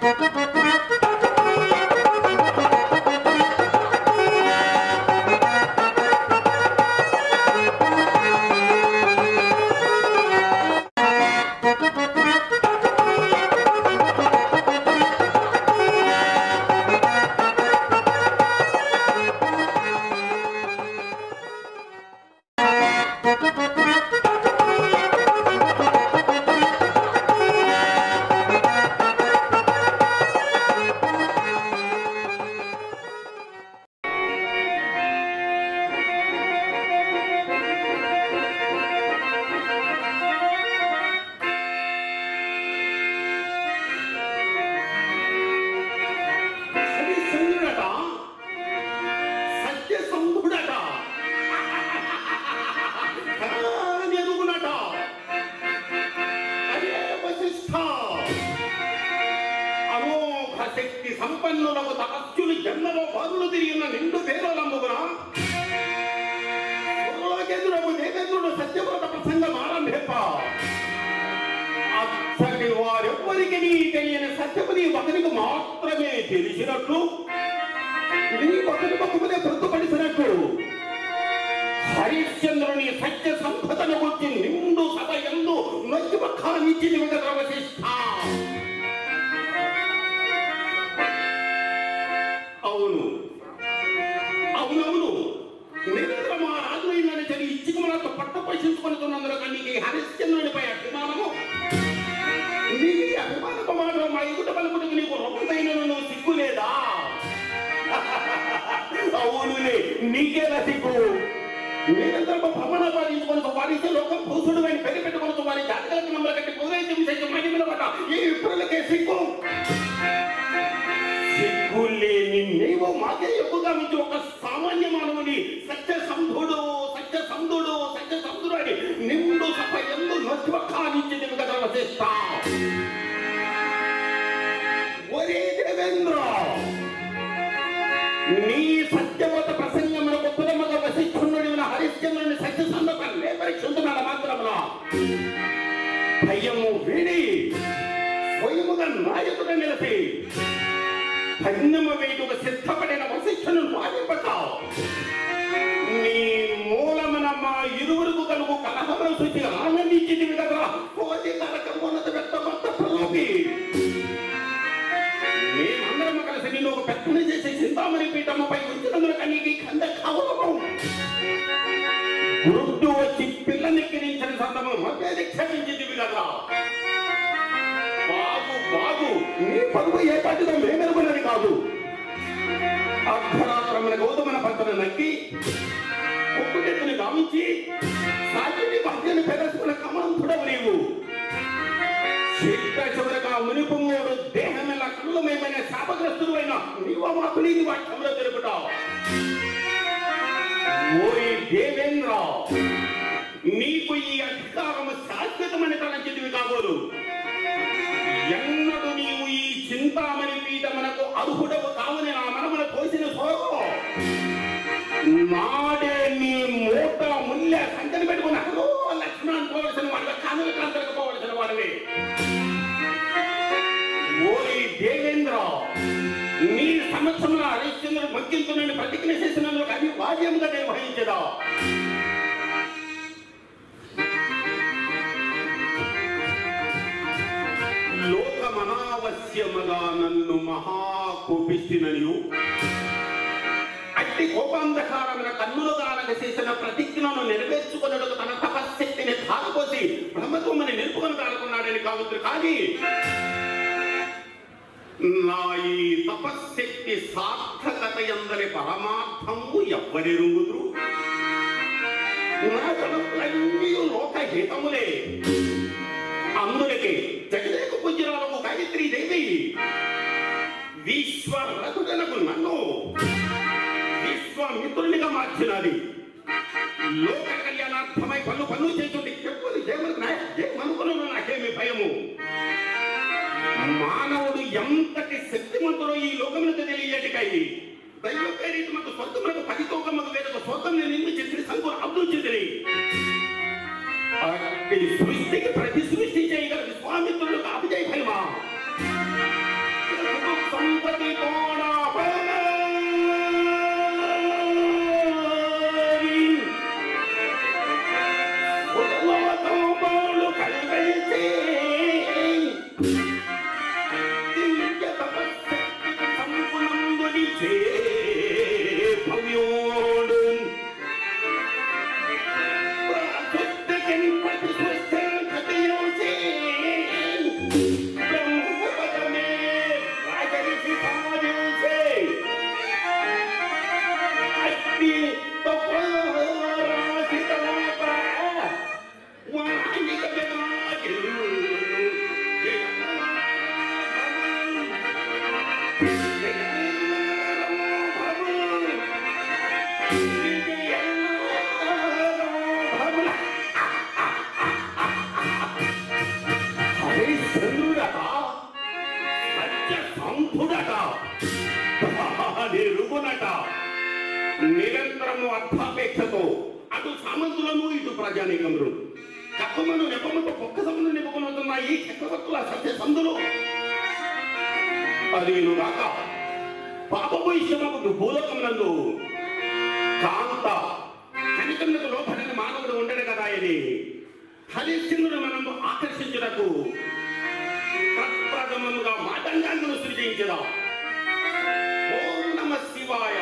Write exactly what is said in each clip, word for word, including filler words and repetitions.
హరిశ్చంద్రుని సత్య సంపదను గురించి నిండు సభ యందు నొచ్చిపఖానిచ్చింది వెంకట వశిష్ఠ. అవును అవునవును నిరంతరం ఆ రాజులైందని చదివి ఇచ్చికమలతో పట్ట పోషించుకుంటున్నందుకు కానీ హరిశ్చంద్రునిపై అభిమానము నీ అభిమానపు మాట మా ఎదుట పలుకుటకు నీకు రొమ్మైన నువ్వు సిగ్గు లేదా? అవునులే నీకేలా సిగ్గు? నిరంతరం భ్రమణ పాలించుకొని వారిస్తే లోకం భూసుడు అని పెళ్లి పెట్టుకొని వారి జాతకాలకు నమ్మల కట్టి పూరైతే సైతం మహిమలమాట ఈ విప్రులకే సిగ్గు. సిగ్గు లేని నీవు మాకే ఎక్కువగా మించి ఒక సామాన్య మానవుని సత్య సంధుడు సత్య సంధుడు సత్య సంధుడు అని నిండు సభ ఎందు నొచ్చిపఖానిచ్చింది కదా వశిష్ఠ. ఒరే దేవేంద్ర, నీ సత్యవత ప్రసంగమునకు పురమగ వశిష్ఠునుడిన హరిశ్చంద్రుని సత్య సందర్భం లేపరీక్షించున్నాడు మాత్రమున భయము వీడి స్వయముగా నాయకుడు నిలిపి భజ్ఞమ వేటుకు సిద్ధపడిన వశిష్ఠును వాదింపటావు. నీ మూలమున మా ఇరువురుకు కలుగు కలహమును చూసి ఆనందించింది కదా కోటి కరకమున్నత వ్యక్తమంత ప్రలోభి. మేమందరము కలిసి నేను ఒక పెత్తని చేసి చింతామణి పీఠముపై ఉంచినందుకు కనీకి కంద కవలము గురుడు వచ్చి పిల్లనెక్కిరించిన సందము మధ్య క్షమించింది కదా. బాగు బాగు నీ పరువు ఏ పాటిదో మేమెరుగునది కాదు. అర్ధరాత్రమున గౌతమన పంటను నక్కి ఒక్కటెత్తుని గావించి సాధ్యుని మధ్యను పెదర్చుకున్న కమంతుడవు నీవు. చిట్ట చివరగా మునిపుంగోడు దేహమెల్ల కళ్ళమేమైన శాపగ్రస్తుడు అయిన నీవు మాకు నీది వాక్యంలో తెలుపుతావు. ఓరి దేవేంద్ర, నీకు ఈ అధికారము శాశ్వతమని తలంచితివి కాబోలు. ఎన్నడు నీవు ఈ చింతామణి పీఠమునకు అర్హుడవు కావని నా మనమున పోసిన సోగో నాడే నీ మూట ముల్య సంకని పెట్టుకుని హలో లక్ష్మణ్ పోవలసిన వాడివి, కానుల కాంతలకు పోవలసిన వాడివి. ఓరి దేవేంద్ర, నీ సమక్షంలో హరిశ్చంద్రుడు మగ్గించునని ప్రతిజ్ఞ చేసినందుకు అది వాద్యంగా నిర్వహించదా. లోకమనావశ్యముగా నన్ను మహాకోపిస్తున్ననియు అట్టి కోపాంధకారమైన కన్నులుగా చేసిన ప్రతిజ్ఞను నెరవేర్చుకున్నట్టు తన తపశక్తిని ధారపోసి బ్రహ్మత్వమని నిలుపుకొని కానుకున్నాడని కావచ్చు. కానీ నా ఈ తపశక్తి సార్థకత ఎందరి పరమార్థము ఎవ్వరెరుగుదురు? నా తలపులన్నీ లోకహితములే. అందులకి జగదేక పూజ్యురాలకు గాయత్రీ దేవి విశ్వరథుడనకు నన్ను విశ్వామిత్రునిగా మార్చినది. లోక కళ్యాణార్థమై పన్ను పన్ను చేస్తుంది చెప్పులు ఏమనుకున్నాను. నాకేమి భయము? మానవుడు ఎంతటి శక్తిమంతుడో ఈ లోకములకు తెలియటికై దైవ పేరిట మాకు స్వర్గములకు పది తోకమ్మకు వేరొక స్వర్గం నిర్మించి సంకులు అభివృద్ధి సృష్టికి ప్రతి సృష్టి చేయగల విశ్వామిత్రులకు అభిజయ భయమా? నిరంతరము అర్థాపేక్షతో అటు సామంతులను ఇటు ప్రజానీకములు కప్పమను నెపముతో పొక్కసమును నిపుకునుతున్న ఈ చక్రవర్తుల సత్య సందులు అదేను రాక పాపము ఇష్టమకు భూలోకమునందు కాంత కనికన్నకు లోపడని మానవుడు ఉండడు కదా అని హరిశ్చంద్రుడు మనము ఆకర్షించుటకు ప్రప్రథమముగా మాటంగాలను సృజించదా. ఓం నమ శివాయ.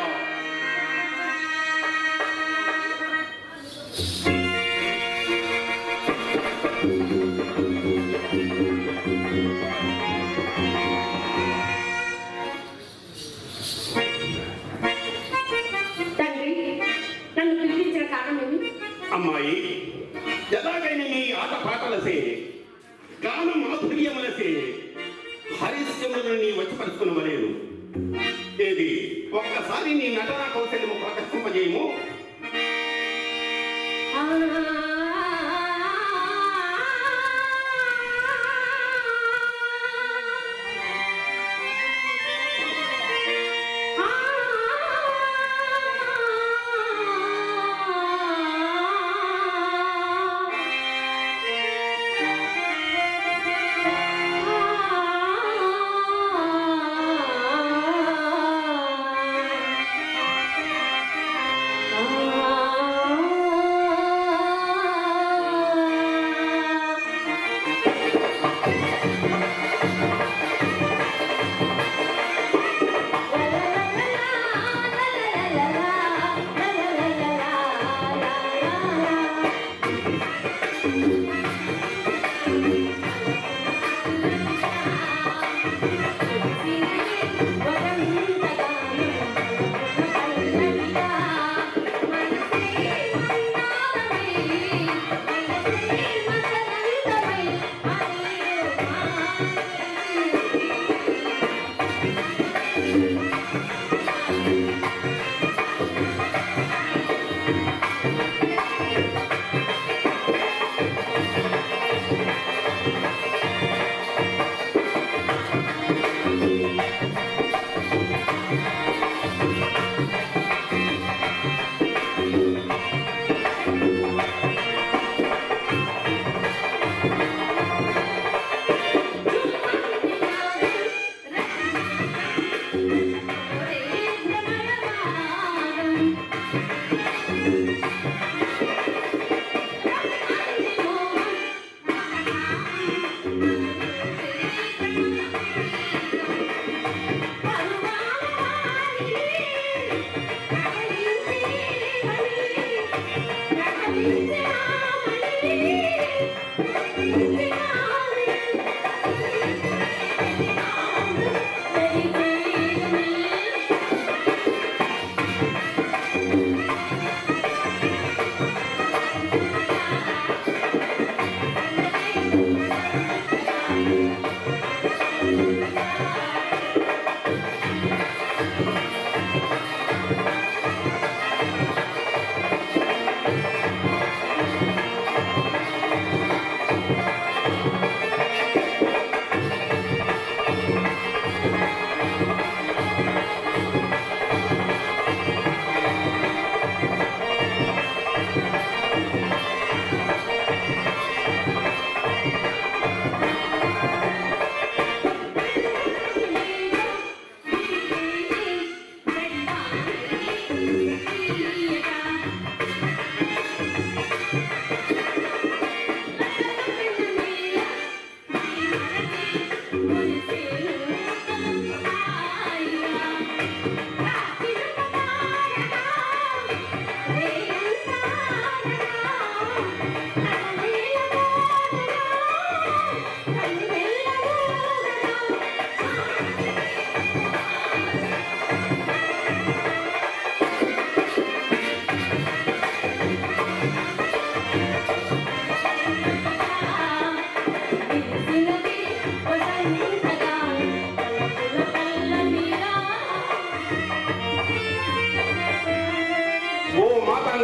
అమ్మాయి, ఎలాగైనా నీ ఆట పాటలసే గాన మాధుర్యములసే హరిశ్చంద్రుని నీ వచ్చి పరుచుకునవలేను. ఏది ఒక్కసారి నీ నటనా కౌశల్యము ప్రదర్శింపజేయము.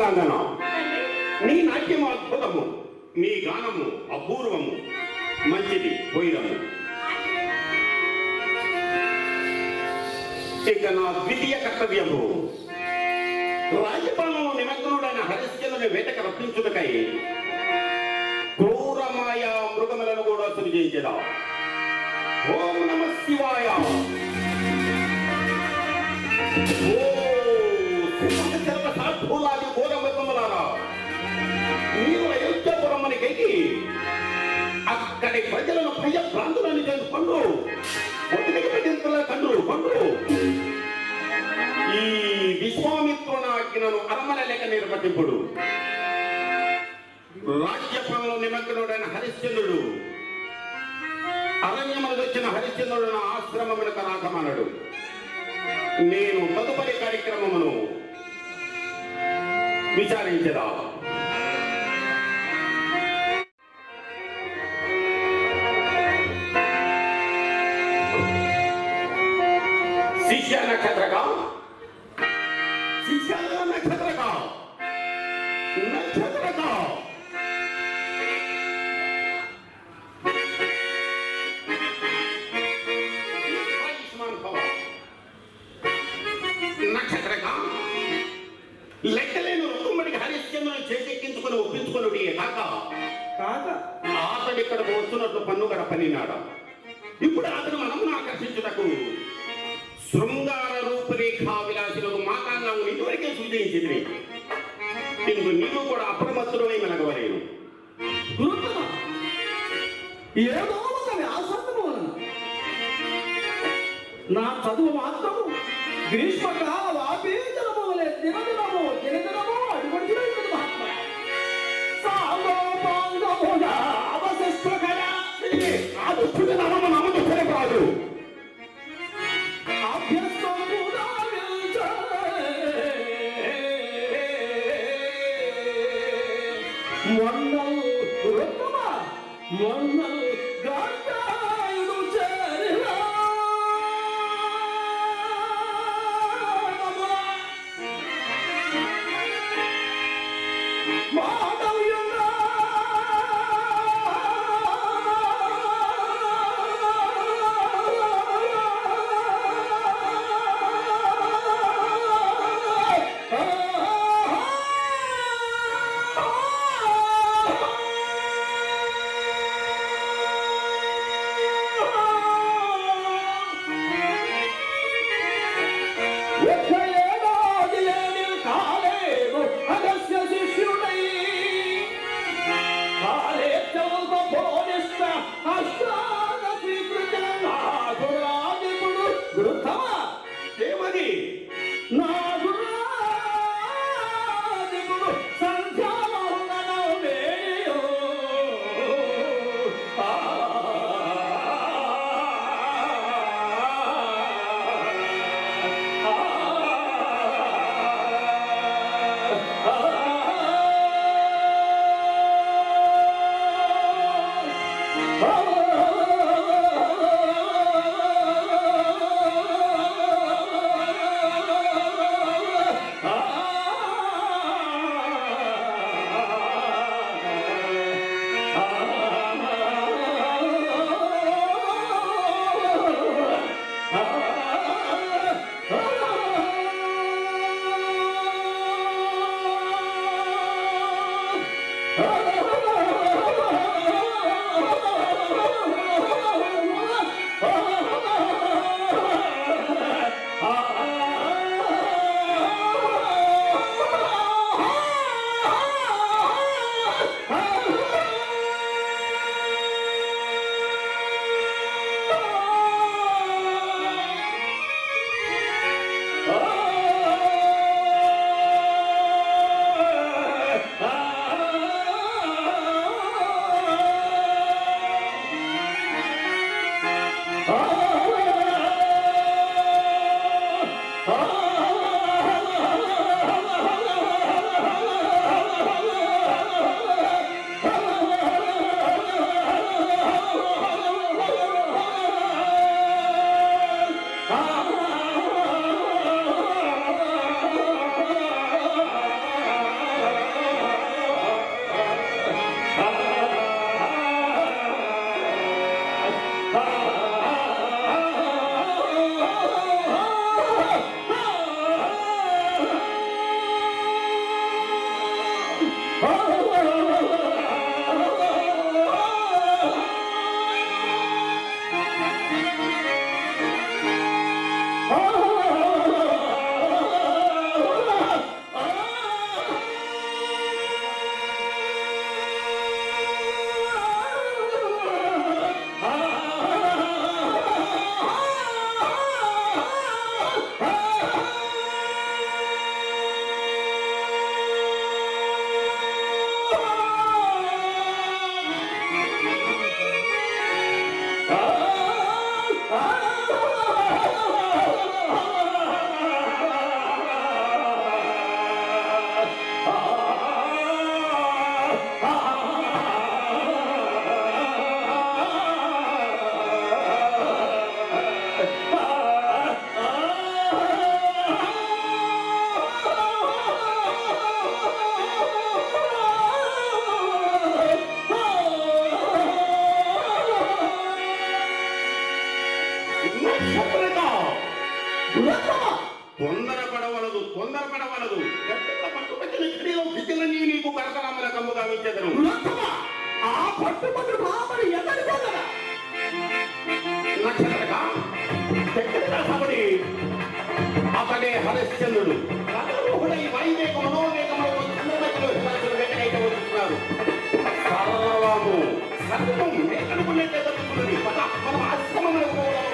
చిత్రాంగన, నీ నాట్యము అద్భుతము, నీ గానము అపూర్వము, మంచిది పోయిరము. ఇక నా ద్వితీయ కర్తవ్యము రాజ్యపాలనలో నిమగ్నుడైన హరిశ్చంద్రుని వేటకు రప్పించుటకై క్రూరమాయ మృగములను కూడా సృజించదా. ఓం నమ శివాయ. ఓ సర్వసాధులాది ఘోర మృగములారా, మీరు అయోధ్యపురమునికైకి అక్కడి ప్రజలను భయ ప్రాంతులను చేసుకుంటూ ఒత్తిడికి పెట్టిన తండ్రులు కొండ్రు ఈ విశ్వామిత్రునాజ్ఞను అరమన లేక నిర్వర్తింపుడు. రాజ్యపాలనలో నిమగ్నుడైన హరిశ్చంద్రుడు అరణ్యములకు వచ్చిన హరిశ్చంద్రుడు నా ఆశ్రమములకు రాకమన్నాడు. నేను తదుపరి కార్యక్రమమును విచారించదా. శిష్య నక్షత్రగా శిష్య నక్షత్రగా నక్షత్రగా నక్షత్రగా లెక్కలేని రుక్కుమ్మడికి హరిశ్చంద్రుని చేజెక్కించుకుని ఒప్పించుకుని కాక కాక అతడు ఇక్కడకు వస్తున్నట్లు పన్ను గడపనినాడ. ఇప్పుడు అతను మనమును ఆకర్షించుటకు శృంగార రూపురేఖా విలాసులకు మాతాంగం ఇంతవరకే సూచించింది. ఇందు నీవు కూడా అప్రమత్తుడై మెలగవలేను. ఏదో ఒక వ్యాసంగము వలన నా చదువు మాత్రము గ్రీష్మకాల వాపీజలము వలె దినదినము దినదినము అడుగుడుతున్నది మహాత్మ. సాగోపాంగముగా అవశిష్టకర ఆ దుష్టుని నమము నమము సరికాదు. Oh తొందరపడవలదు తొందరపడవలదు ఎక్కడ పట్టుబట్టిన ఘడిలో విద్యలన్నీ నీకు కరకరామల కమ్ముగా విచ్చేదను. ఆ పట్టుబట్టు రామని ఎక్కడిపోగలరా నక్షత్రగా ఎక్కడిగా సబడి అతడే హరిశ్చంద్రుడు రథరూఢుడై వైవేగ మనోవేగములతో చంద్రమతిలో హిమాచలు వెంకటైతే వస్తున్నారు. సర్వము సర్వం మేకనుకున్నట్టే జరుగుతున్నది. పద మనం ఆశ్రమములకు పోదాము.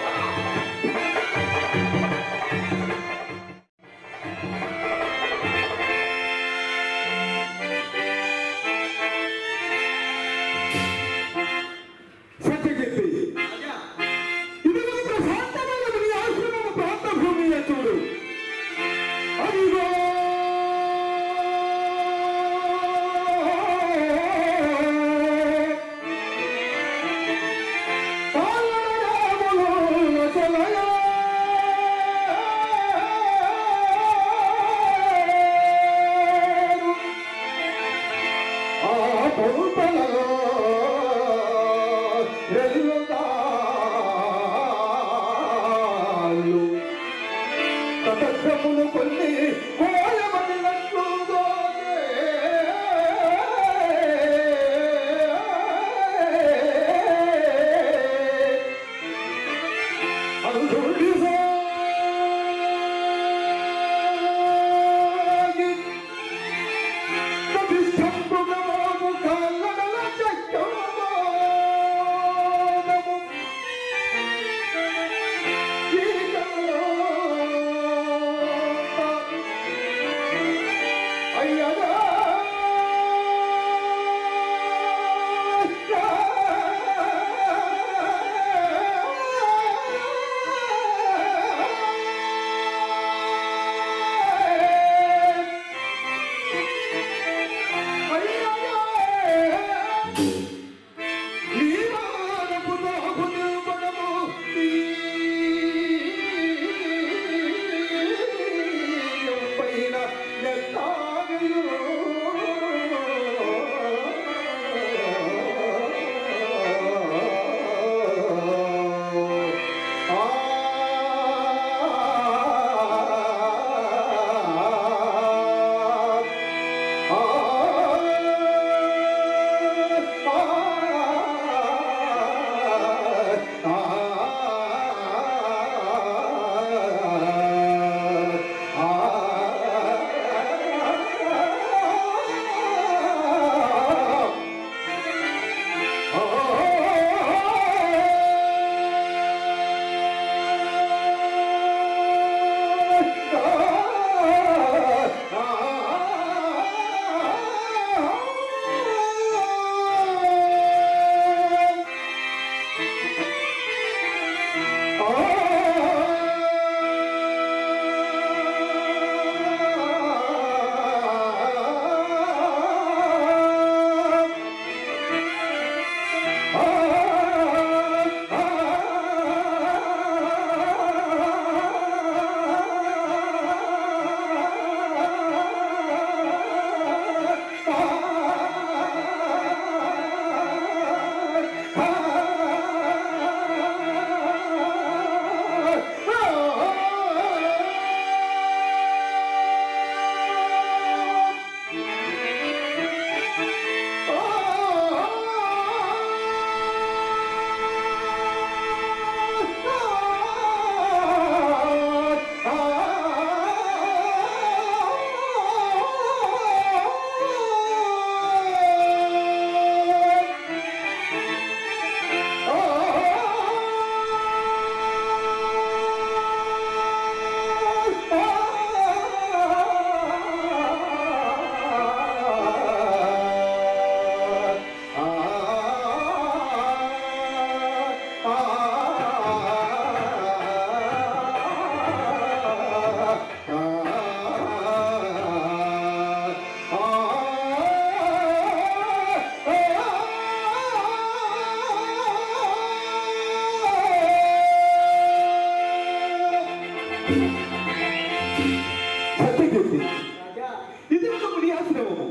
ఇది ఒక మునియాశ్రమము.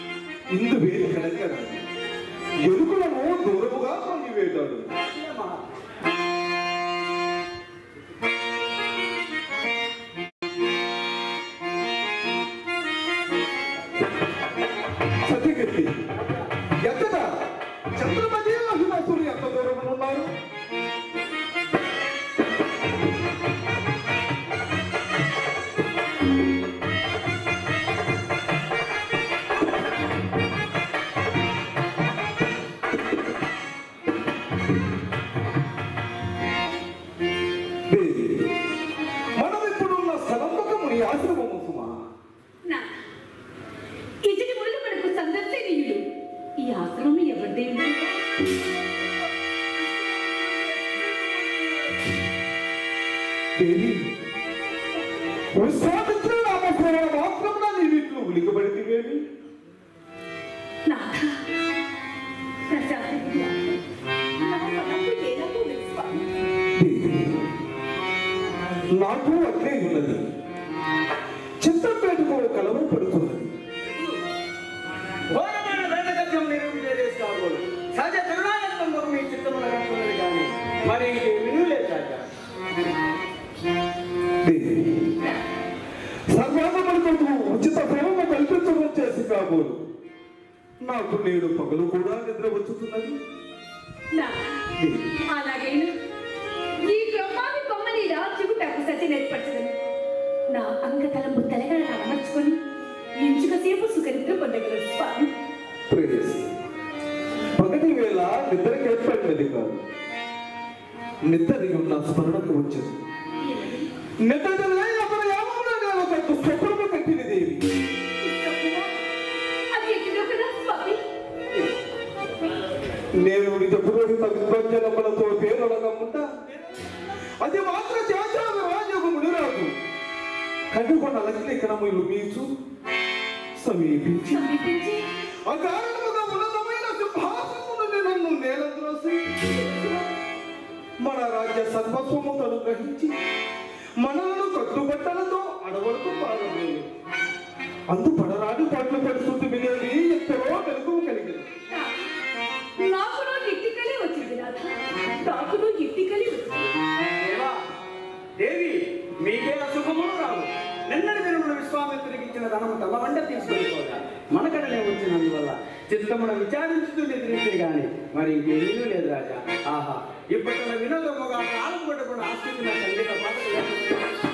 ఇందు వేరు కడగ ఎరుకులను దూరముగా కొన్ని వేటాడు. దేవి విశ్వామిత్రుడు నామస్మరణ మాత్రమున నీ వీటిలో ఉలికబడితేవేమి? నాకు అట్లే ఉన్నది. చిత్రపేటకు కలవరం పడుతున్నది. ఘోరమైన వేదగత్యం నిరూపించేదేసి కాబోలు సహజ కరుణాయత్వం మీ చిత్తమున కట్టున్నది కానీ మరి ఇంకేమీ లేదు రాజా. సర్వాధములకు ఉచిత ప్రేమ కల్పించడం చేసి కాబోలు నాకు నేడు పగలు కూడా నిద్ర వచ్చుతున్నది. అలాగే ఈ బ్రహ్మావి కొమ్మని రాజుగుటకు సత్యం ఏర్పరచదని నా అంగతలంబు తెలగడ అమర్చుకొని ఇంచుక సేపు సుఖనిద్ర పొందగలరు స్వామి. పగటి వేళ నిద్రకి ఏర్పడినది కాదు, నిద్ర ఉన్న స్మరణకు వచ్చింది. నిద్ర స్వప్నము కట్టిన దేవి. నేను నిజ పురోహిత విద్వజ్జనములతో పేరొడగముంటా అది మాత్రం చేశాను రాజయోగముడు రాదు. కనుగొన్న లక్ష్మీకరములు మీచు సమీపించి అకారణముగా ఉన్నతమైన సింహాసనమును నన్ను నేలద్రోసి మన రాజ్య సర్వస్వము అనుగ్రహించి మనలను కట్టుబట్టలతో అడవులకు పారవేయు. అందు పడరాడు పట్లు పడుతుంది వినేది ఎంతలో వెలుగు కలిగింది. నాకును ఇట్టికలే వచ్చింది రాధ, నాకును ఇట్టికలే వచ్చింది. దేవి మీకే అశుభములు రావు. నిన్నటి దినమున విశ్వామిత్రుడికి ఇచ్చిన ధనము తల వంట తీసుకెళ్ళిపోగా మనకడనే వచ్చినందువల్ల చిత్తమున విచారించుతూ నిద్రించే గాని మరి ఇంకేమీ లేదు రాజా. ఆహా ఇప్పటి వినోదముగా కాలం పట్టుకుని ఆస్తించిన సంగీత పాటలు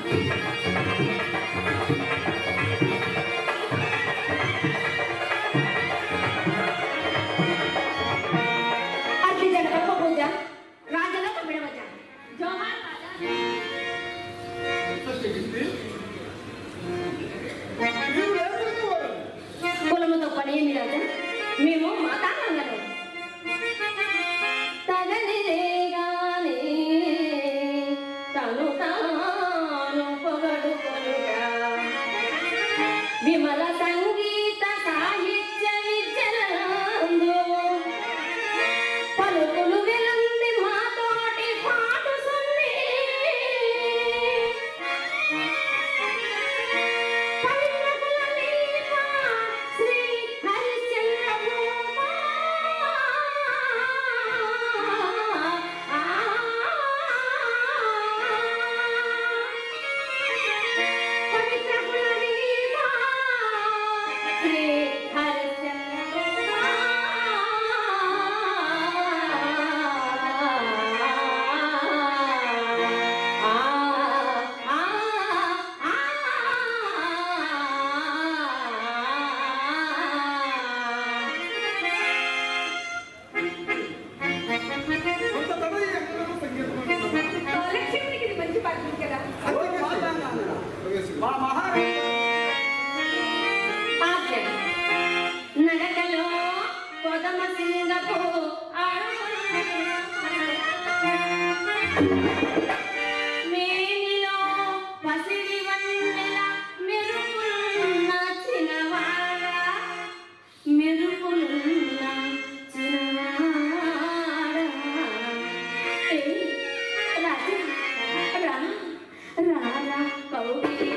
కులముతో పని ఏమి రాజా, మేము మాతాంగంలో తగని రేగానే తను తాను పొగడుకొనుగా విమల సంగీత సాహిత్య విద్యలందు పలుకులు వెలంది మాతోటి పాటు సున్ని మా మహారాజు నడకలో కొదమ సింగపు మేనిలో పసిడి వన్నెల మెరుపులున్న చిన్నవాడ మెరుపులున్న చిన్నవాడ రాజా రా రారా కౌగిలి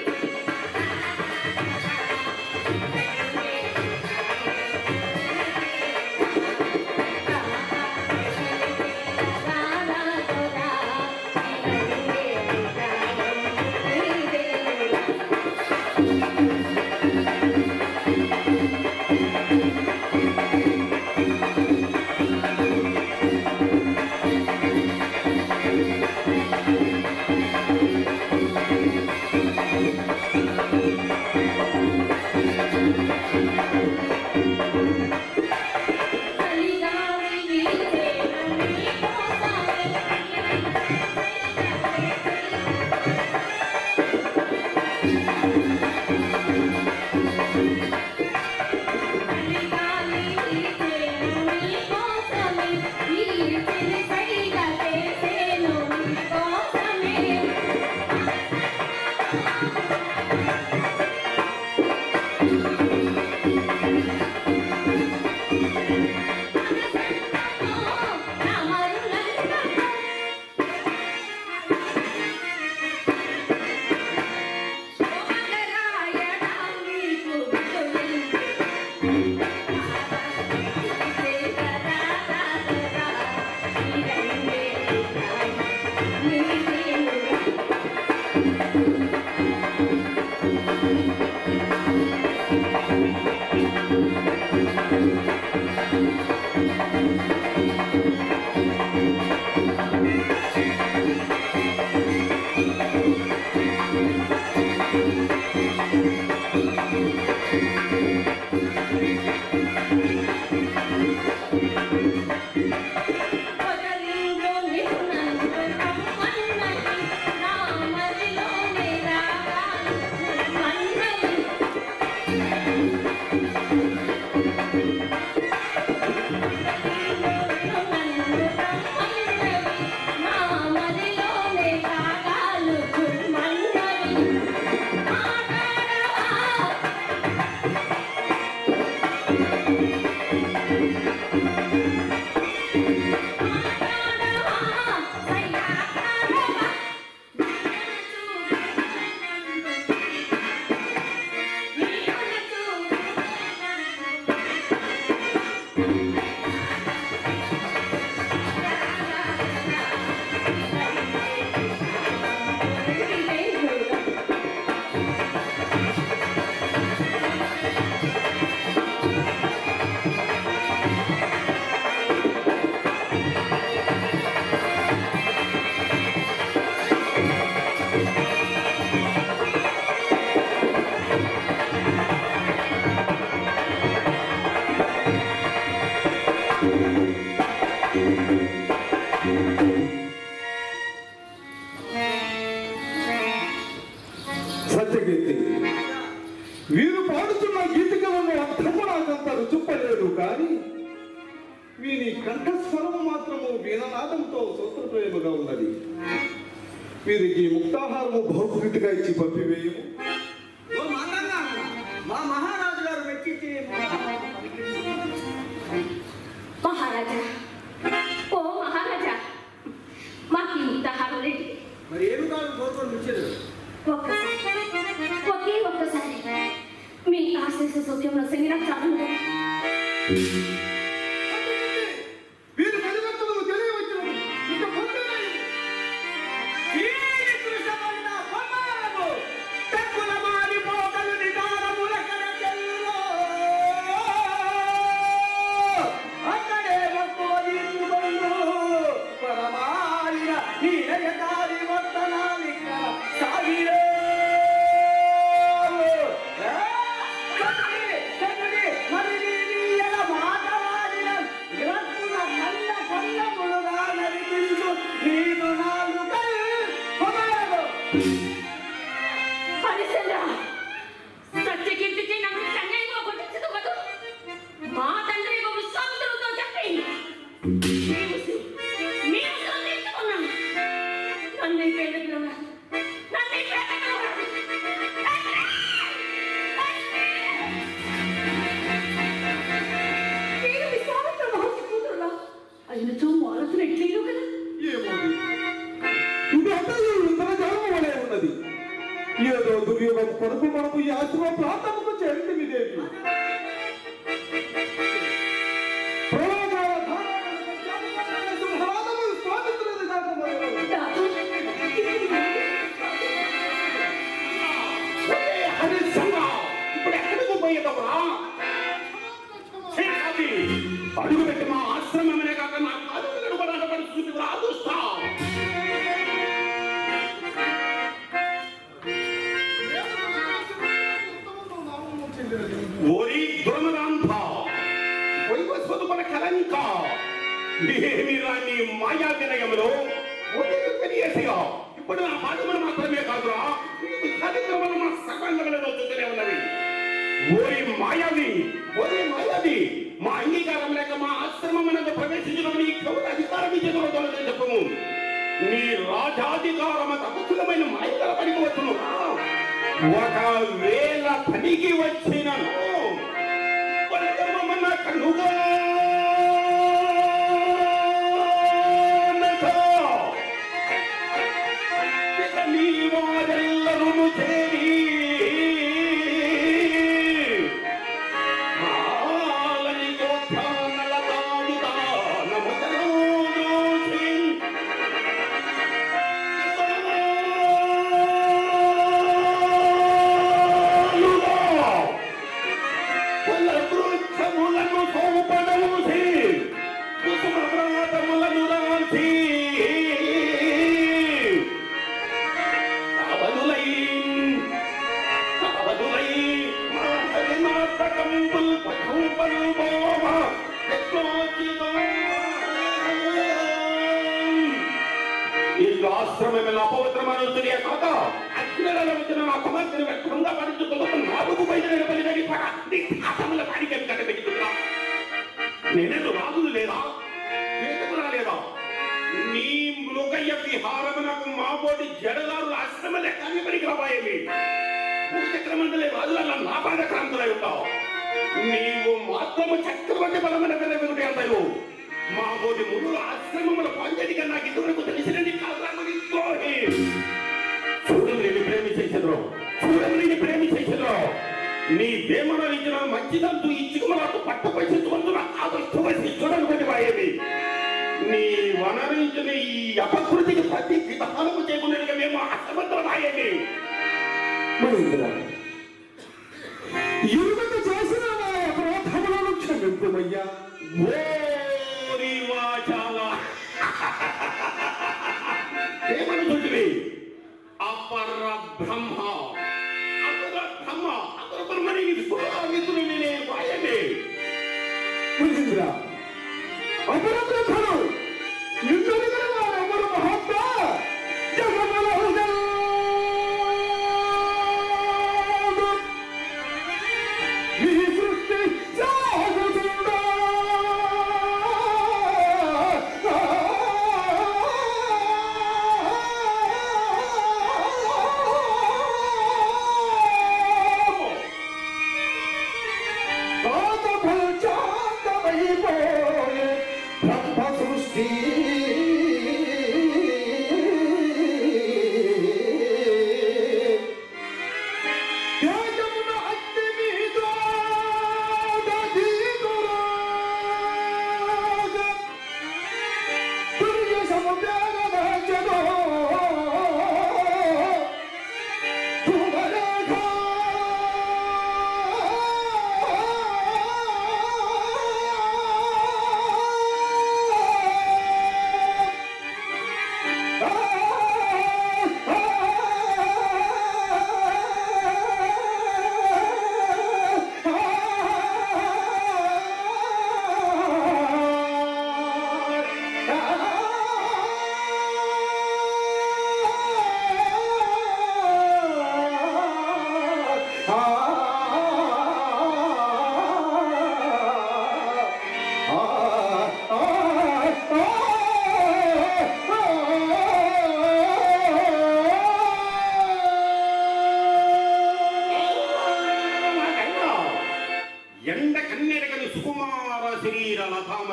సత్యకీర్తి, వీరు పాడుతున్న గీతికలను అర్థము నాకంత రుచుప్పలేదు కానీ వీరి కంఠస్వరము మాత్రము వీణనాదంతో సూత్రప్రేమగా ఉన్నది. వీరికి ముక్తాహారము బహుకృతిగా ఇచ్చి పంపివేయము. మా మహారాజు గారు మెచ్చించి మహారాజా, ఓ మహారాజా, మాకు ఈ ముక్తాహారం లేదు. మరి ఏమి కాదు కోరుకొని వచ్చేది. ఒక్కసారి ఒకే ఒక్కసారి మీ ఆశీస్సు సౌఖ్యంలో సంగిన చాలు. వీరు పరివర్తనము తెలియవచ్చు. ఇక పొందలేదు. సత్యకీర్తికి నన్ను సన్యాయంగా కొట్టించదు కదా. మా తండ్రి విశ్వామిత్రుడితో చెప్పి నన్ను పేదకులు నన్ను పేదకులు విశ్వామిత్ర మహర్షి కూతురులా అయినచో మాలతులు ఎట్లేదు కదా. ఏమోది ఇది అంతా ఇంద్రజాలం వలె ఉన్నది. ఏదో దుర్యోగం కొరకు మనకు ఈ ఆశ్రమ ప్రాంతముకు చేరింది దేవి. ఇప్పుడు ఎక్కడికి పోయేదమ్మా? అడుగు పెట్టి మా ఆశ్రమమే కాక నా కాదు కూడా పరిస్థితి రాదుస్తా. ఓరి దుర్మదాంత వైవస్వత మన కలంక ఏమి రాని మాయా వినయములో తెలియసిగా ఇప్పుడు నా పాదములు మాత్రమే కాదురా కార్యక్రమాలు మా సర్వాంగంలో చూస్తూనే ఉన్నవి. ఓరి మాయావి, ఓరి మాయావి, మా అంగీకారం లేక మా ఆశ్రమమునందు ప్రవేశించడం నీ కవుల అధికారం ఇచ్చేదని చెప్పము. నీ రాజాధికారం తప్పులమైన మాయల పనికి వచ్చును. ఒకవేళ పనికి వచ్చినను మన కనుగా నీ వారెల్లరూ చేరి ఆశ్రమేలా పవిత్రమైన కాక అగ్నిలలో వచ్చిన నా కుమార్తెను వ్యక్తంగా పడుచుకుంటూ నాలుగు బయట బలిదడి పడముల కాడికి కట్టబెట్టుకున్నా. నేనేదో రాజులు లేదా వేదకులా లేదా? నీ మృగయ్య విహారమునకు మాబోటి జడదారుల ఆశ్రమ లెక్కని పనికి రాబాయేమి? భూచక్రమండలే రాజుల నా బాధ క్రాంతులై ఉంటావు. నీవు మాత్రము చక్రవర్తి బలమైన పిల్ల వినుటే అంతలు మా బోటి మునుల ఆశ్రమముల పంచడిగా నాకు ఇంతవరకు తెలిసినది కాదని ద్రోహి. చూడము నేను ప్రేమి చేసేదో, చూడము నేను ప్రేమి చేసేదో. నీ దేమలో ఇచ్చిన మంచిదంతూ ఇచ్చుకుమలాతో పట్ట పరిస్థితున్నందున ఆదర్శ వచ్చి చూడనుకొని వాయేది. నీ వనరించిన ఈ అపకృతికి ప్రతి విధానము చేయకుండా మేము అసమర్థం వాయేది. ఇరుగత చేసిన నా అపరాధములను క్షమింపుమయ్యా. ఓరి వాచాల ఏమనుకుంటుంది? అపర బ్రహ్మ, అపర బ్రహ్మ, అపర బ్రహ్మని విశ్వామిత్రుని నేనే వాయనే. మునీంద్ర, అపర బ్రహ్మను నిన్నడిగిన వారు అమర మహాత్మ జగమలౌజ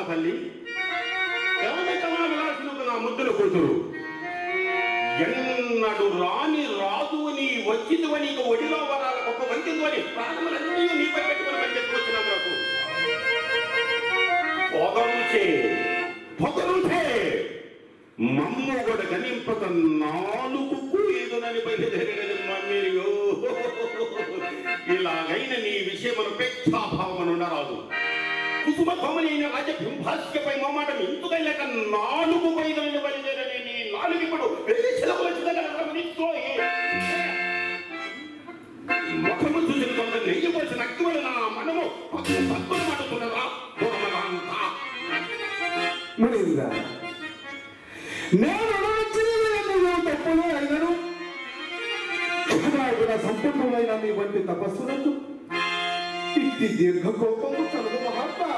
తల్లి కమల విలాసులకు నా ముద్దుల కూతురు ఎన్నడు రాని రాదు నీ వచ్చిందని ఇక ఒడిలో వరాల గొప్ప వంచిందని ప్రాణములన్నీ నీపై పెట్టుకుని పనిచేసుకొచ్చినాము నాకు పొగరుచే పొగరుచే మమ్ము కూడా గణింపక నాలుగుకు ఏదోనని బయలుదేరినది మమ్మీరియో ఇలాగైన నీ విషయమును పెక్షాభావమును ఉండరాదు కుసుమ కోమలైన రాజభింభాస్యపై మొమ్మాటం ఇందుకైనాక నాలుగు బయలుని బయలుదేరని నీ నాలుగు ఇప్పుడు వెళ్ళి చిలకలు ముఖము చూసిన కొంత నెయ్యవలసిన అగ్గివల నా మనము పక్కులు మాడుతున్నదా మునీంద్ర నేను తప్పులు అయినను సంపూర్ణమైన మీ వంటి తపస్సులకు ఇట్టి దీర్ఘ కోపము చదువు మహాత్మా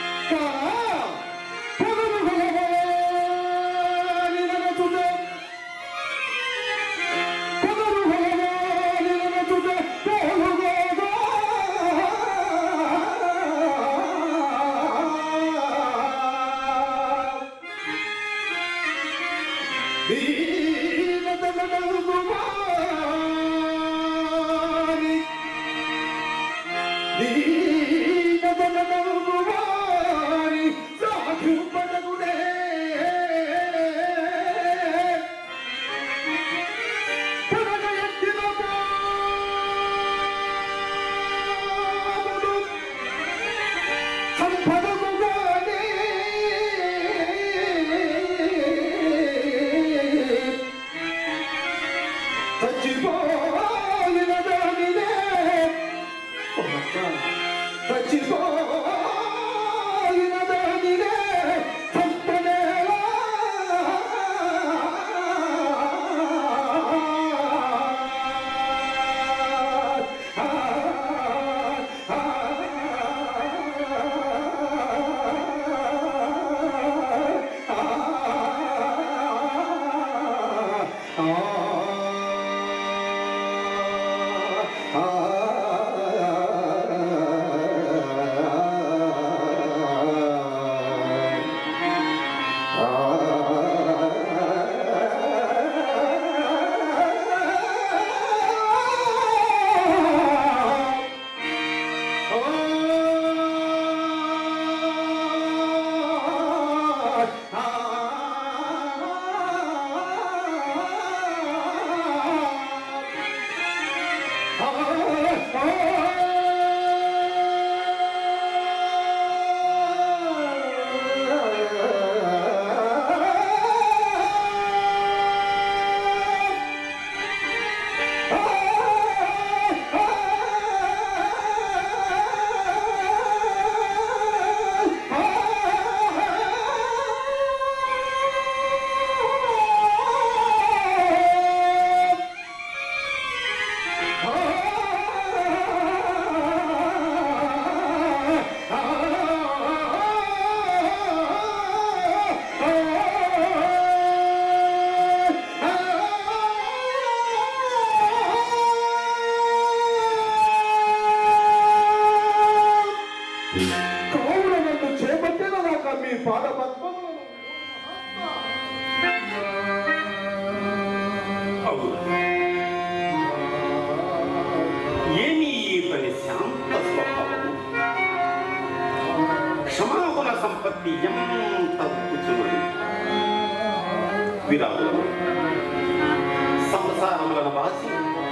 సంసారములను వాసి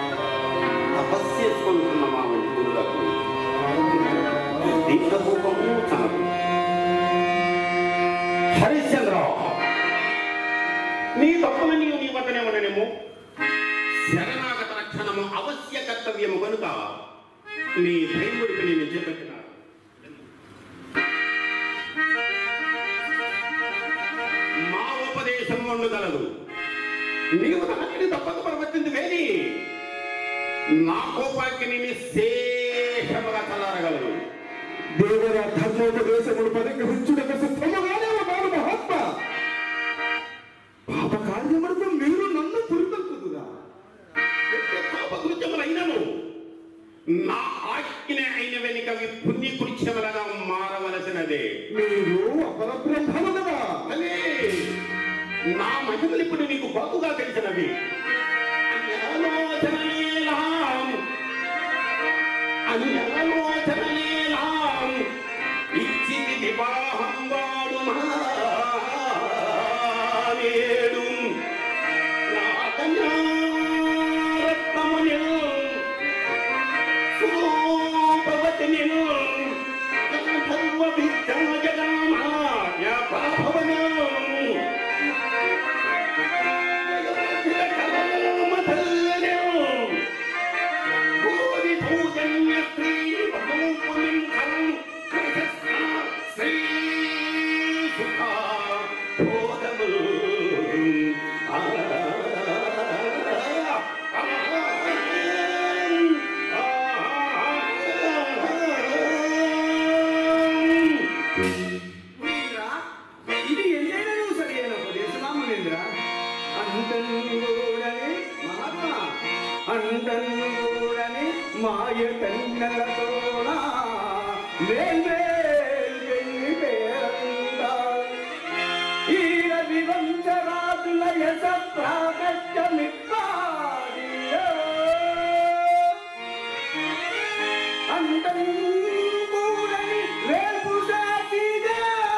తపస్సేసుకుంటున్న మా గురులకు దీర్ఘరూపము చనదు. హరిశ్చంద్ర, నీ తప్పులని నీ వద్దనే ఉండనేమో. శరణాగత రక్షణము అవశ్య కర్తవ్యము కనుక నీ భయముడికి నేను చేపట్టినాను. మా ఉపదేశం ఉండగలదు, నీవు దానిని తప్పక ప్రవర్తించి వేది నా కోపానికి నేను శేషముగా చల్లారగలదు. దేవరా ధర్మోపదేశములు పరిగ్రహించుటకు సిద్ధముగానే ఉన్నాను మహాత్మ. పాప కార్యములకు మీరు నన్ను పురికొల్పుదురా? పాపకృత్యములైనను నా ఆజ్ఞ అయిన వెనుక పుణ్యకృత్యములుగా మారవలసినదే. మీరు అపర బ్రహ్మణుడవా? అదే నా మహిమలు ఇప్పుడు నీకు బాగుగా తెలిసినవి. అన్యాలోచనలేలాం అన్యాలోచనలేలాం ఇచ్చితి వివాహం వాడు మానేడు నా కన్యారత్నముని సురూపవతిని గంధర్వ విద్యాజగమాయ ప్రభవని అంటూడని మాయ కన్నెలతోనా మేల్మేల్కెళ్ళి పేరంట ఈ రవి వంశరాజుల యశ ప్రాగత్యమిత్తాదియో అంటూడని రేపు సాటిగా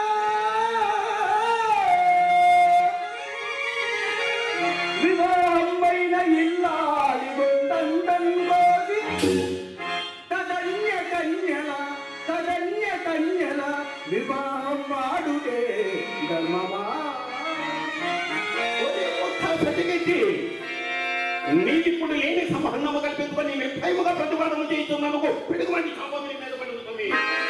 వివాహమైన ఇల్లాలి గుండందంగోది తదన్య కన్యల తదన్య కన్యల వివాహం వాడుటే ధర్మమా. నీవిప్పుడు లేని సంబంధము కల్పించుకొని నిర్భయముగా ప్రతిపాదన చేస్తున్నందుకు పిడుగుమంటి శాపం నీ మీద పడుతుంది.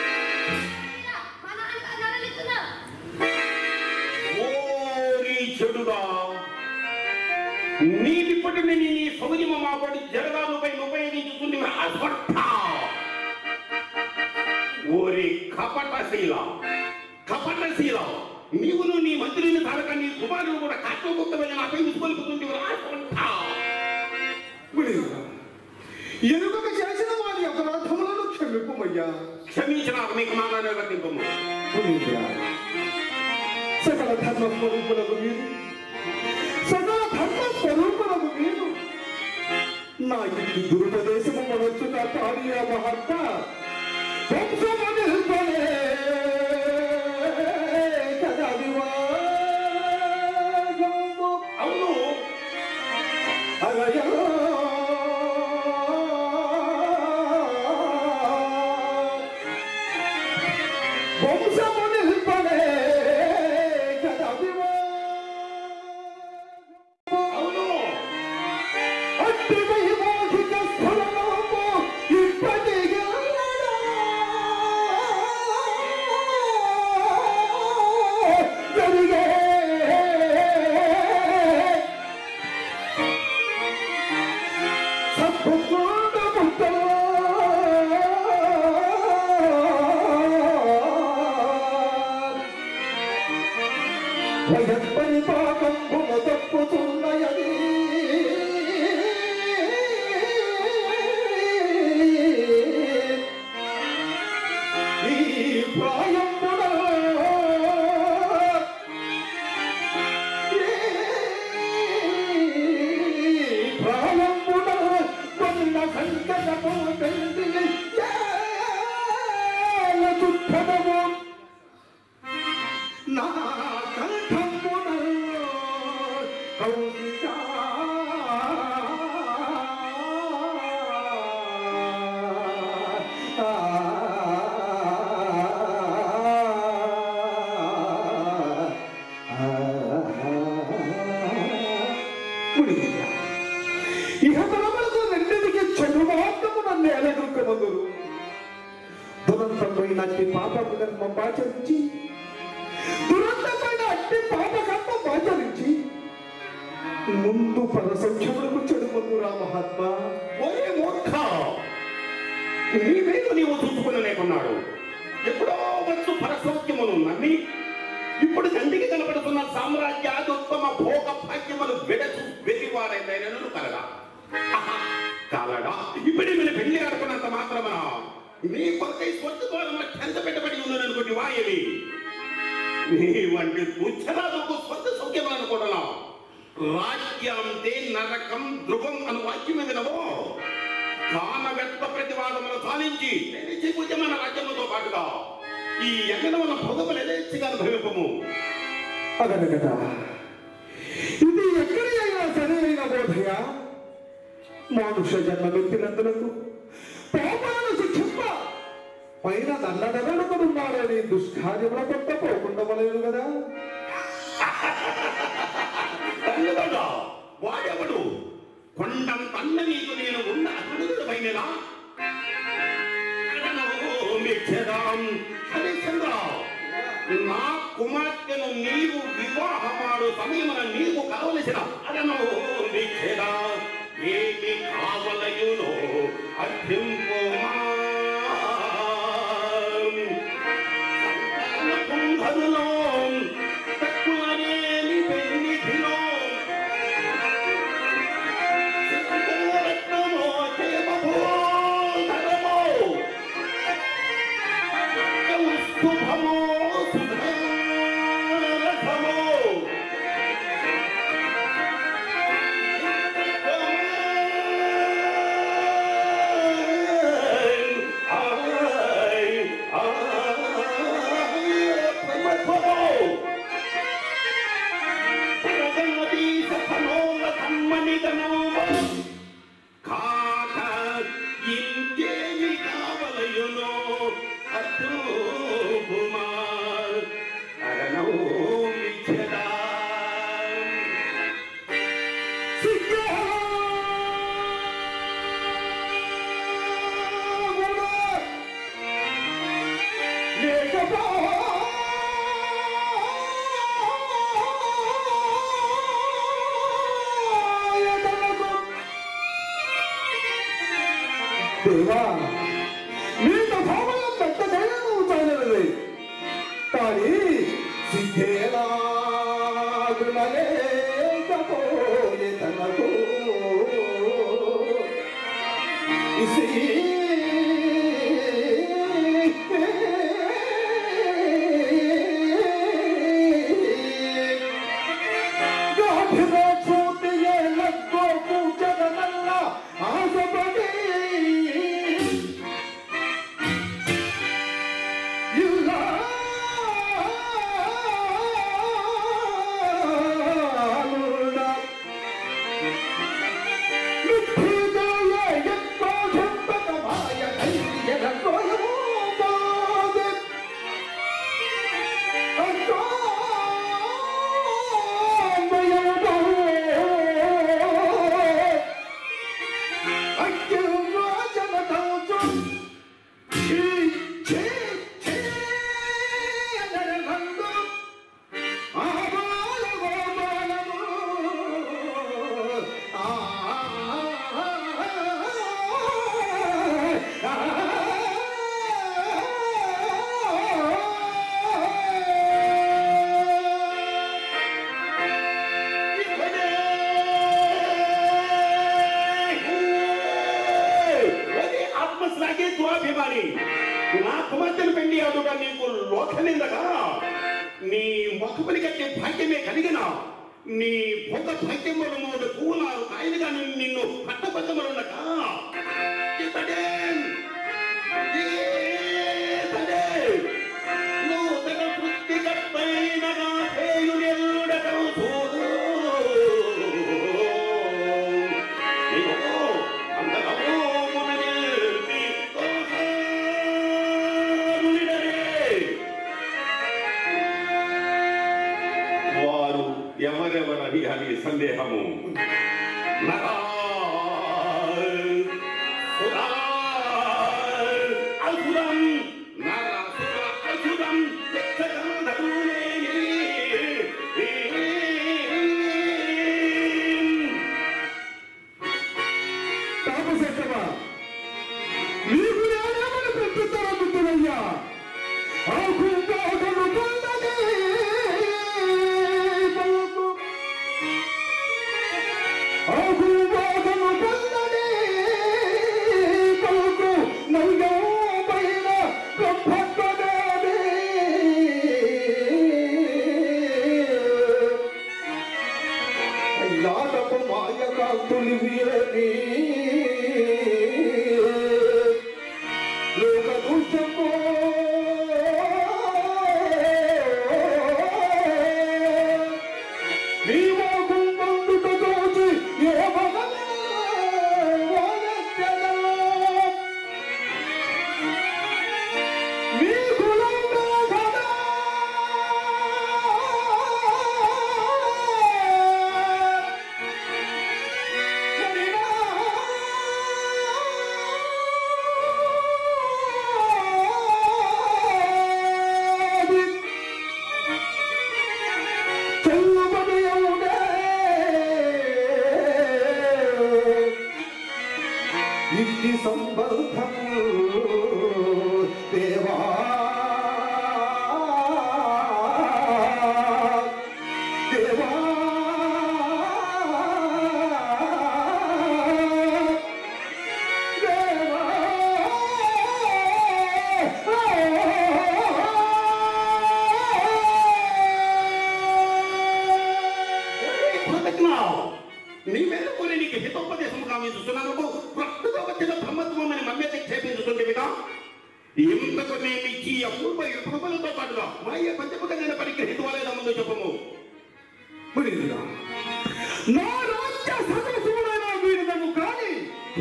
ఓరి చెడుగా నీవిప్పుడు నేను నీ సౌర్యమ మాపడి జరగాలుపై ఉపయోగించుకుని అస్పర్ధ. ఓరి కపటశీల కపటశీల నీవును నీ మంత్రిని తారక నీ కుమారుడు కూడా కాట్లగుప్తమైన నాపై ముసుకొలుపుతుంది. ఎరుగక చేసిన వారి అపరాధములను క్షమింపుమయ్యా. క్షమించిన మీకు మానాన్ని వర్తింపము. సకల ధర్మ స్వరూపులకు మీరు సకల ధర్మ స్వరూపులకు మీరు నా ఇంటి దురుపదేశము మనొచ్చుట పాడియ మహత్త వంశమనిల్పనే కదా వివాహము. అవును అగయా వంశమనిల్పనే కదా అవును అట్టి వైవాహిక స్థలము ఇప్పటిగా జరిగే సత్పుత్రుడ పుట్టలో వయప్పని పాకంబున తప్పుతున్నయది ఈ ప్రాయంబున ఈ ప్రాయంబున కొన్న సంకటము పెండి దుఃఖము నా కంఠమున కౌగిట ఇహతరములకు రెండింటికి చెడు మాత్రము నన్ను ఎలగొక్కమందురు దురంతమైన అట్టి పాపపు కర్మం ఆచరించి దురంతమైన అట్టి పాప కర్మం ఆచరించి ముందు పరసంఖ్యములకు చెడు మందురా మహాత్మా. ఒరే మూర్ఖ నీ మీద నీవు చూసుకుని లేకున్నాడు. ఎప్పుడో వచ్చు పరసౌఖ్యమును నమ్మి ఇప్పుడు తండ్రికి కనపడుతున్న సామ్రాజ్యాదుత్తమ భోగ భాగ్యములు విడచు వెతివారైన కలగా కాలడా ఇప్పుడే పెళ్లి ఆడుకున్నంత మాత్రమా నీ కొరకై స్వర్గద్వారంలో చెంత పెట్టబడి ఉన్నాను అనుకోండి వాయవి నీ వంటి తుచ్చరాలకు స్వర్గ సౌఖ్యం అనుకోవడం రాజ్యాంతే నరకం ధ్రువం అను వాక్యమే వినవో కానవెత్త ప్రతివాదములు సాధించి మన రాజ్యముతో పాటుగా ఈ యజ్ఞముల భోగములు యథేచ్ఛగా అనుభవింపము అదనగట ఇది ఎక్కడి అయినా సరే అయిన బోధయ మానుష జన్మవెత్తినందులకు పాపాలను శిక్షింప పైన నల్లడగడుకున్నాడని దుష్కార్యముల పట్ట పోకుండా వలేను కదా వాడెవడు కొండం తన్న నీకు నేను ఉన్న అతనుడు పైన హరిశ్చంద్ర నా కుమార్తెను నీవు వివాహమాడు సమయమున నీవు కావలసిన అదను నిచ్చేదా ఏమి కావలయునో అర్థింపుమా కుంభరులో తక్కువనేమి పెన్నిధిలో రత్నమో చేమో ధరమో శుభమో సుధరథమో కాక ఇంకేమి కావలయునో అద్భుమా అరణో విచ్చదా దేవా నీకు భావనం పెట్టదైనా నువ్వు చాలలేదు కానీ సిద్ధేలాగునలేకపోయే తనకు ఇసి గాఢిలో చూతియే లగ్గో కూచదనల్ల ఆశపడి నా కుమార్తెను పెళ్లి ఆడుట నీకు లోకనిందగా నీ మొక్కుపని కట్టే భాగ్యమే కలిగిన నీ భోగ భాగ్యములు మూడు పూలారు కాయలుగా నిన్ను పట్టబద్దములుండక ఇతడే ఇతడే నూతన వృత్తికర్తైనగా పేయుడెల్లుడటం చూడు ఎవరెవరని అని సందేహము అసురం అసురం తాపసత్తమా నీకు నేనేమని ప్రత్యుత్తరముతున్నయ్యా ఆకు బాధను పొందనే పలుకు ఆకు బాధను పొందనే పలుకు ఇట్టి సంబంధము దేవా దేవా నీ మీద కూడా నీకు హితోపదేశం కావిస్తున్నాను ప్రస్తుత వచ్చిన బ్రహ్మత్వమని మమ్మేత క్షేపించుతుంటేవిగా ఇంతకు నేను ఇచ్చి అపూర్వ కృపలతో పాటుగా మా ఏ పంచముఖ నేను పరిగ్రహించలేదా ముందు చెప్పము నా రాజ్య సదస్సుడైన వీరుడను కానీ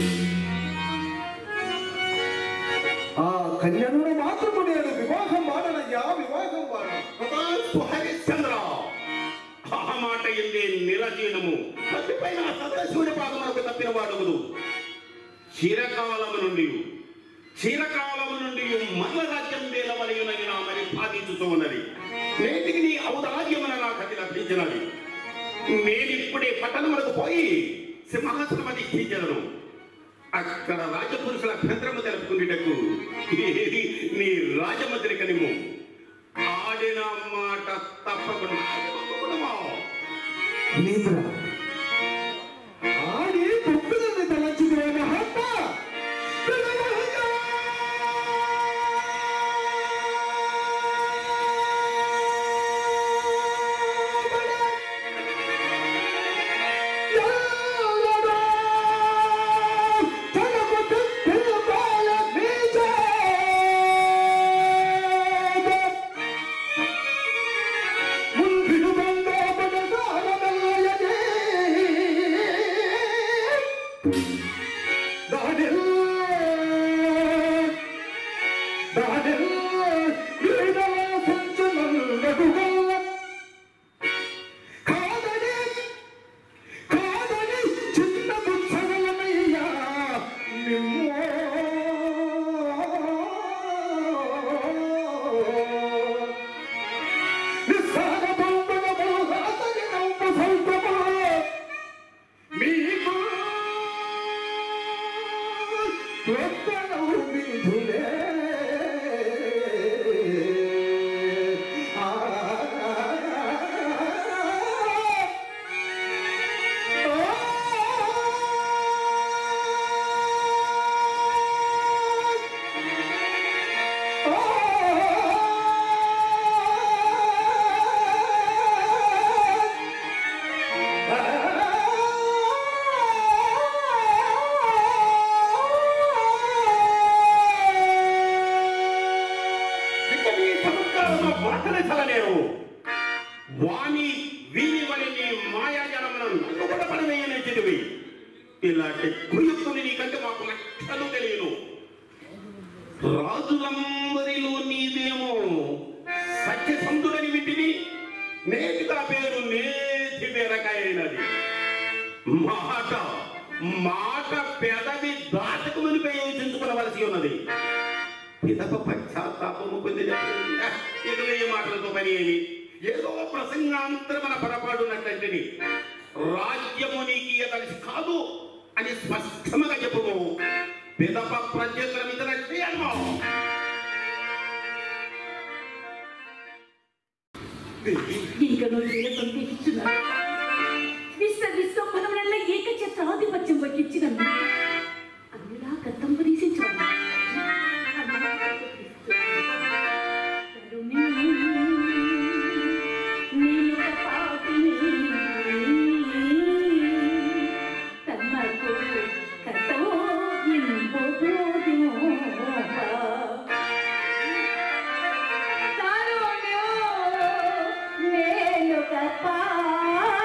ఆ కన్యను మాత్రము నేను వివాహం వాడనయ్యా వివాహం వాడ హరిశ్చంద్ర ఆ మాట ఎందే నిరచీనము ప్రతిపైన సదస్సుడి పాదములకు తప్పిన వాడుగుదు చిరకాలము నుండి చిరకాలము నుండి మల్ల రాజ్యం వేలవలయునని నా మరి బాధించుతూ ఉన్నది నేటికి నీ ఔదార్యమున నాకు అది లభించినది నేనిప్పుడే పట్టణములకు పోయి సింహాసనం అధిష్ఠించను అక్కడ రాజపురుషుల అభ్యంతరము తెలుపుకునేటకు నీ రాజమంత్రికనిము ఆడిన మాట తప్పకుండా నిద్ర ఆడి తొక్కుదని తలంచుకునే మహాత్మ వాణి వీని వలని మాయాజాలములను కూడా పడవేయని చెడివి ఇలాంటి కుయుక్తుని నీకంటే మాకు లక్షలు తెలియను రాజులందరిలో నీదేమో సత్యసంధుడని వింటిని నేటిగా పేరు నేతి బీరకాయనది మాట మాట పెదవి దాటకమని ప్రయోగించుకోవలసి ఉన్నది పిదప పశ్చాత్తాపము పొందిన ఇరవై మాటలతో పని ఏమి ఏదో ప్రసంగాంతరమన పొరపాటున్నట్లంటిని రాజ్యము నీకు ఇయ్యదలిసి కాదు అని స్పష్టంగా చెప్పుము పిదప ప్రజల మీద చేయను ఇంకా నువ్వు పంపించున్నా విశ్వ విశ్వంభరముల ఏకఛత్రాధిపత్యం వహించినను అందులా గతం పరీక్షించు పాటి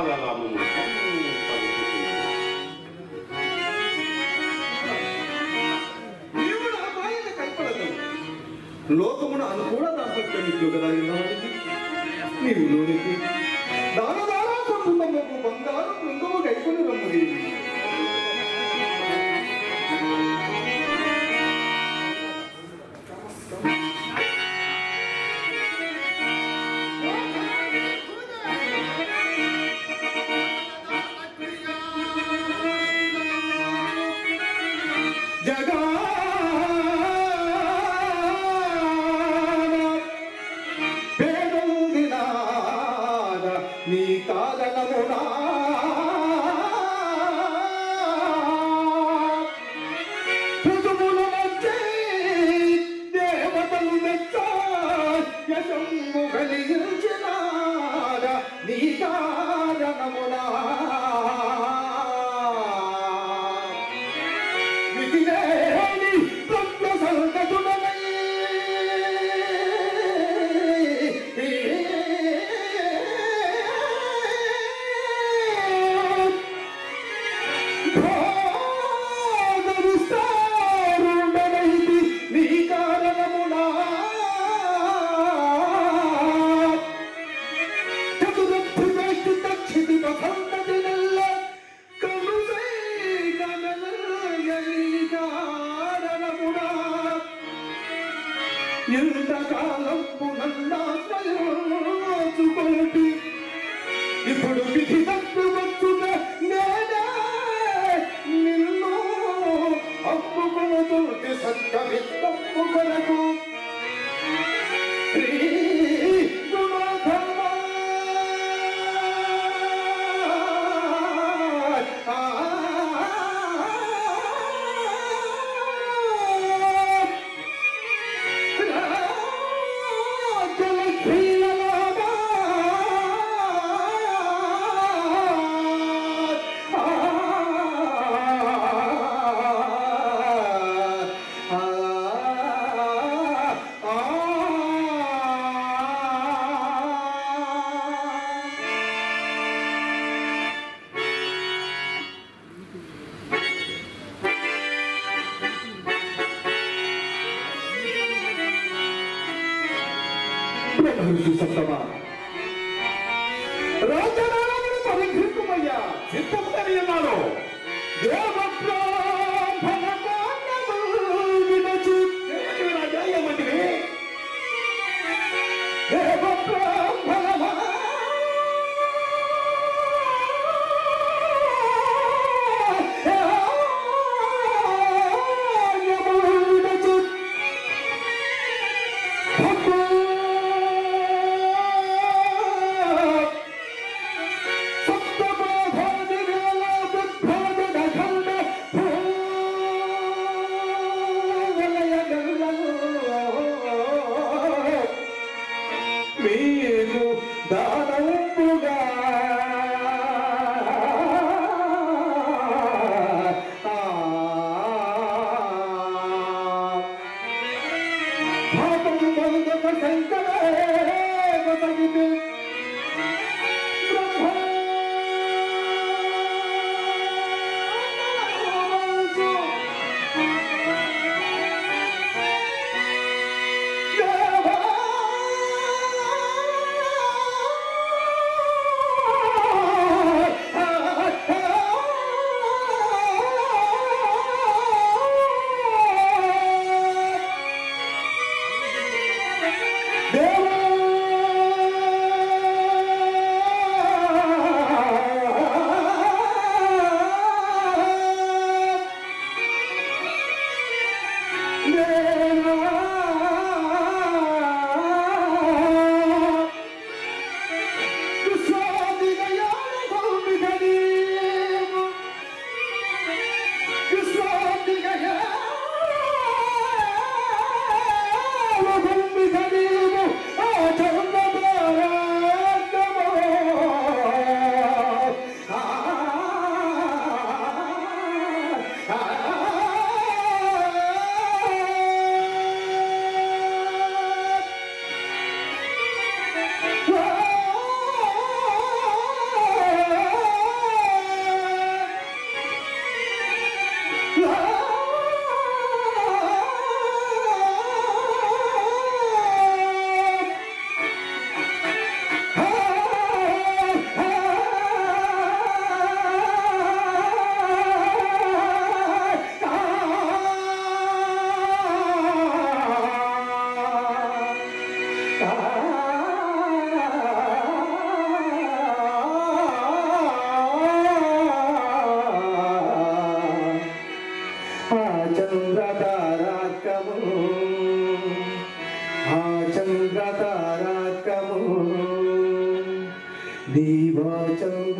కాలము నీవు నా మాయన కల్పనతో లోకమున అనుకూల దాంపత్యమిట్లు కదా ఇన్నవాడికి నీవు లోనికి దాన దానా సంబంధముకు బంగారు బృందము గైకొని రమ్మది నీ కారణమునా పృథువుల మధ్య దేవతలు మెచ్చ యశంబు కలిగించినాడ నీ కారణమునా విధిలేని ప్రజ్ఞ సంకటుడనై ఇప్పుడు విధి తప్పు వచ్చుట నేనే నిన్ను అప్పుకొనతోటి సత్కవిత్తప్పు కొరకు శ్రీ గుణధర్మ రాజనారాయణ పరిగృహమయ్యా సిద్ధమని అన్నాను. రాజా ఏమంటివి?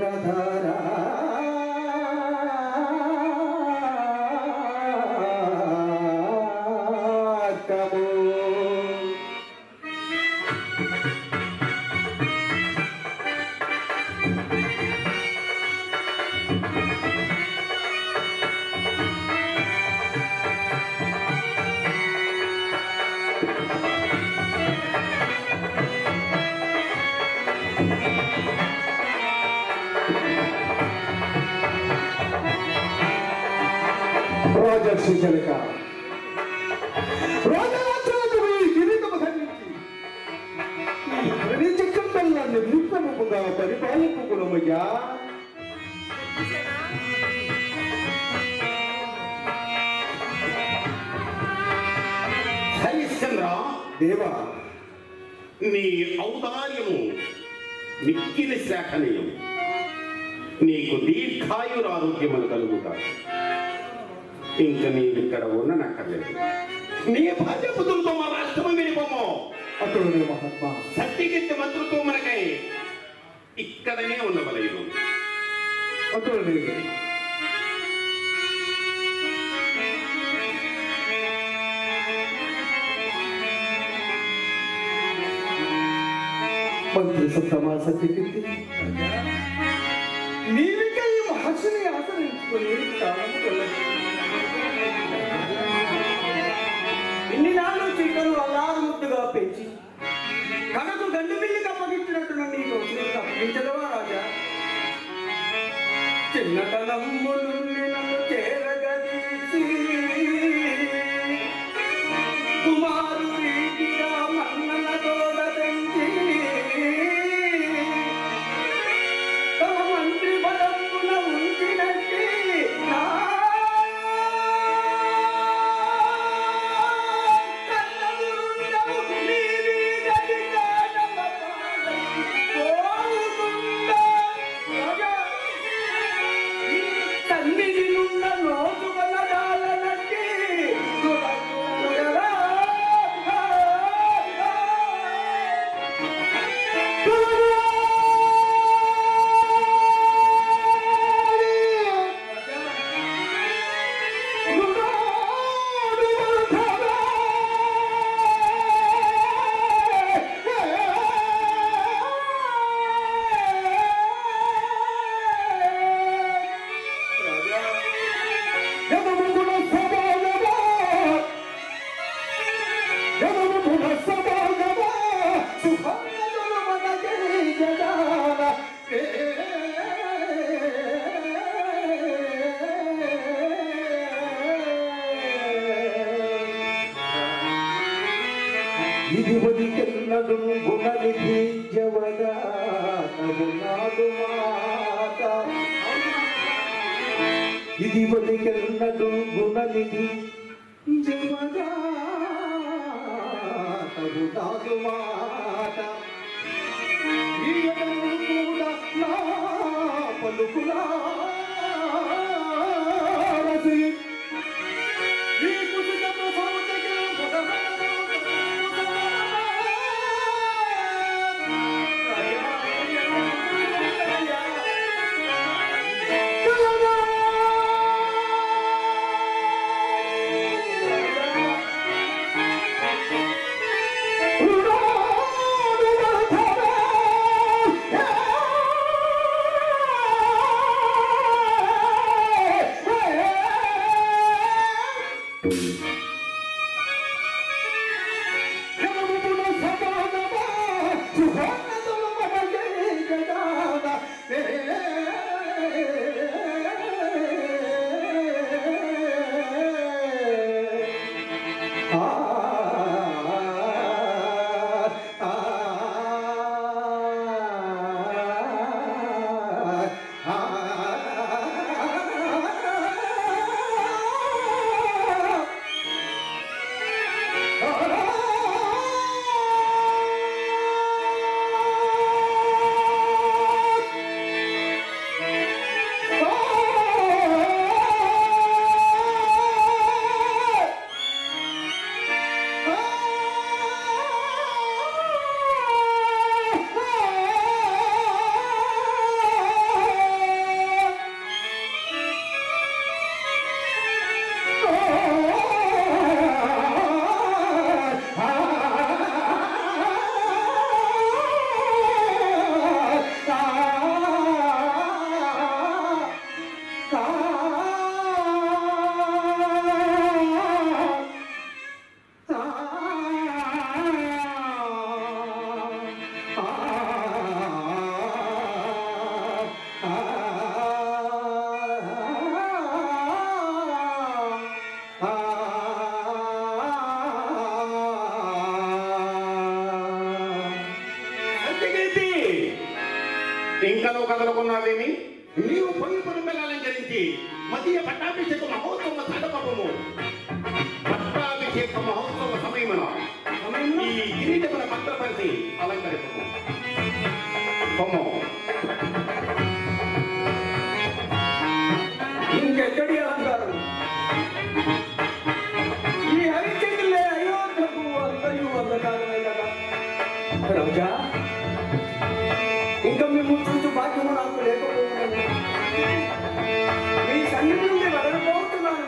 ధారా రాజర్షి జనక రాజరాజు ఈ కిరీటము ధరించి ఈ ధరణి చక్రంలో నిర్లిప్తముగా పరిపాలింపు గుణమయ్యా. హరిశ్చంద్ర దేవా, నీ ఔదార్యము మిక్కిలి శాఖనీయం. నీకు దీర్ఘాయురారోగ్యములు కలుగుతాయి. ఇంక నీవిక్కడ ఉండనక్కర్లేదు. నీ భార్యపుతులతో మా రాష్ట్రము వెళ్ళిపోము. అతడు మహాత్మా సత్యకీర్తి మంత్రులతో మనకై ఇక్కడనే ఉండవలేదు. అతడు మంత్రి సుత్తమా సత్యకీర్తి నీవిక ఈ మహర్షిని ఆశ్రయించుకుని కాలము వెళ్ళదు. ఇన్ని నాళ్ళు చీకలు అల్లారు ముద్దుగా పెంచి కనకు గండు బిల్లికి అప్పగించినట్టు నీకు తప్పించదవా రాజా? చిన్నతనమ్ము నుండి నన్ను చేరగదీసి కుమారు రీతిగా మన్నల తోడ పెంచి తమ మంత్రి బలమున ఉంచినట్టి నా ఇది ఒదికెన్నదు గుణనిధి జవగా నాదు మాత. ఇది ఒదికెన్నదు గుణనిధి జవగా నాదు మాట. ఈయనను కూడా నా పలుకులా రసి ఈ కుటిక ప్రసవతకి పట్టణమి నీవు పొయ్యి పొరుంబెలు అలంకరించి మధ్య పట్టాభిషేక మహోత్సవ సడపము పట్టాభిషేక మహోత్సవ సమయమున ఈ కిరీటమున భద్రపరిచి అలంకరింపము కొమ్ము ఇంకెక్కడి అలంకారం ఈ హరిచంద్రులే అయోధ్యకు అందరూ వందకాలమే కదా రాజా. ఇంకా మేము చూచు భాగ్యము నాకు లేకపోతున్నాను. మీ సన్నిధి నుండి వెళ్ళకపోతున్నాను.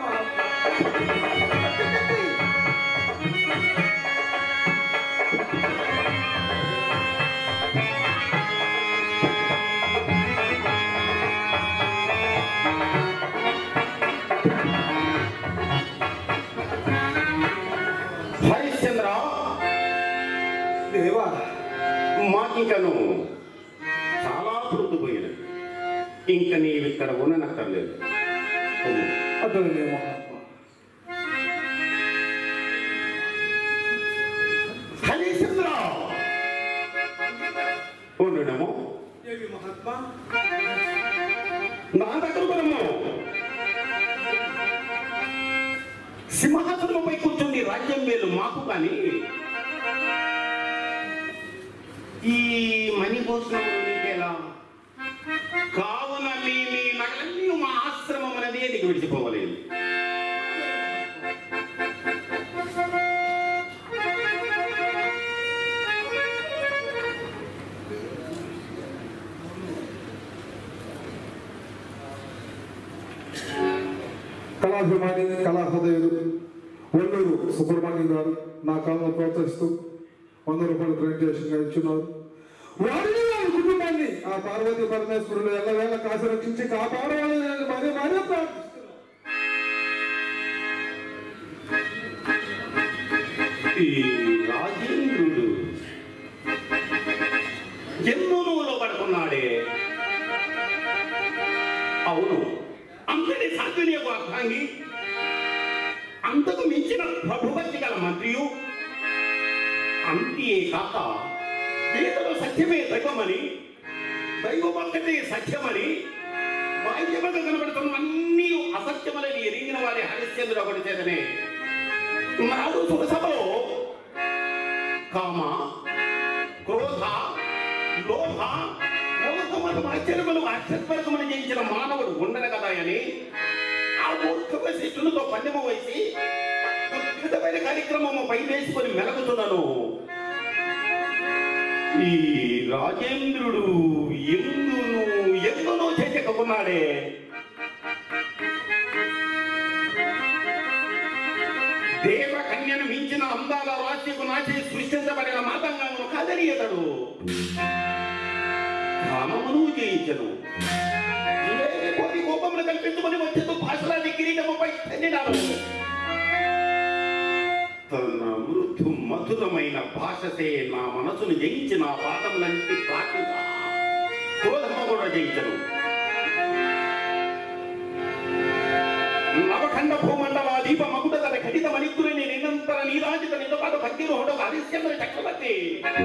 హరిశ్చంద్ర దేవా, మాకింకను చాలా పొద్దుపోయినది. ఇంకా నీవు ఇక్కడ ఉండనక్కర్లేదు. అతను మహాత్మా. హరిశ్చంద్ర ఉండడము ఏమి మహాత్మా? నా దగ్గర మనము సింహాసనముపై కూర్చుంది రాజ్యం మేలు మాకు కానీ ఈ మణిభూషణములు నీకేలా కావున మీ మీ నగలన్నీ మా ఆశ్రమం అనేది నీకు విడిచిపోవలేదు. కళాభిమాని కళాహృదయులు ఒల్లూరు సుబ్రహ్మణ్యం గారు నా కాలంలో ప్రోత్సహిస్తూ వంద రూపాయలు గ్రాంటియేషన్గా ఇచ్చున్నారు. వారిని వారి కుటుంబాన్ని ఆ పార్వతీ పరమేశ్వరులు ఎల్లవేళ కాసి రక్షించి కాపాడాలని నేను మరీ మరీ ప్రార్థిస్తున్నాను. ఈ రాజేంద్రుడు జన్మలో పడుకున్నాడే. అవును, అంతటి సాధ్యనీయకు అర్థాంగి, అంతకు మించిన ప్రభుభక్తి గల మంత్రియు, అంతే కాక ఈతడు సత్యమే దైవమని, దైవభక్తే సత్యమని బాహ్యముగా కనబడుతున్న అన్ని అసత్యమని ఎరిగిన వారి హరిశ్చంద్రుడు ఒకటి చేతనే నాడు సురసభలో కామ, క్రోధ, లోభ, మోహమత ఆశ్చర్యములు అక్షత్వరకమని జయించిన మానవుడు ఉండను కదా అని ఆ మూర్ఖ శిష్యులతో పందెము వేసి అద్భుతమైన కార్యక్రమము పై వేసుకొని మెలగుతున్నాను. ఈ రాజేంద్రుడు ఎందును ఎందునో చేయకున్నాడే. దేవకన్యను మించిన అందాల రాశికు నాచి సృష్టించబడిన మాతంగాను కాదని అతడు కామమును జయించను. లేనిపోని కోపములు కల్పించుకొని వచ్చేందుకు భాషలాది కిరీటముపై తన్నినాడు. తన మృదు మధురమైన భాషసే నా మనసును జయించి నా పాదములంటి ప్రార్థన క్రోధము కూడా జయించను. నవఖండ భూమండల దీప మగుట తన ఖడిత మణికుని నిరంతర నీరాజిత నిజపాద భక్తి రోహుడు హరిశ్చంద్ర చక్రవర్తి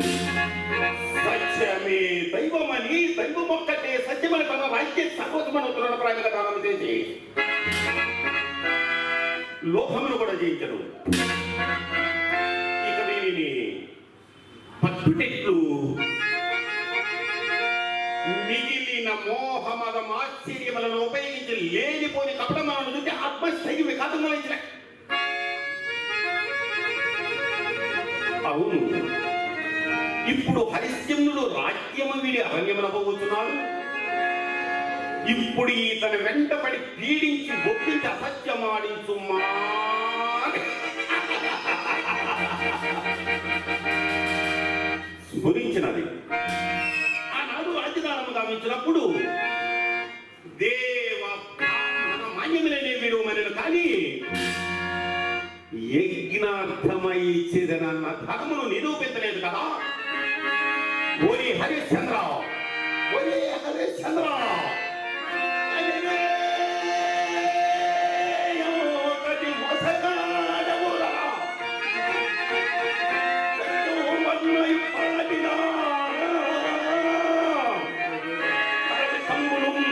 సత్యమే దైవమని దైవమొక్కటే సత్యమని తన రాజ్య సర్వోత్తమను తృణప్రాయంగా దానం చేసి లోకమును కూడా జయించను. ఇక దీనిని పట్టుటెట్లు మిగిలిన మోహమదం ఆశ్చర్యములను ఉపయోగించి లేనిపోని కపటములను చూసి ఆత్మస్థైర్య విఘాతములించిన. అవును, ఇప్పుడు హరిశ్చంద్రుడు రాజ్యము వీడి అరణ్యమున పోతున్నాడు. ఇప్పుడు ఇతను వెంటబడి పీడించి ఒప్పించి అసత్యమాడించుమా స్ఫురించినది. ఆనాడు రాజధానము గావించినప్పుడు దేవ బ్రాహ్మణ మాన్యములనే విడువమనను కానీ యజ్ఞార్థమై ఇచ్చేదనన్న ధర్మను నిరూపించలేదు కదా. ఓరి హరిశ్చంద్ర, ఓరి హరిశ్చంద్ర, కమ్ములు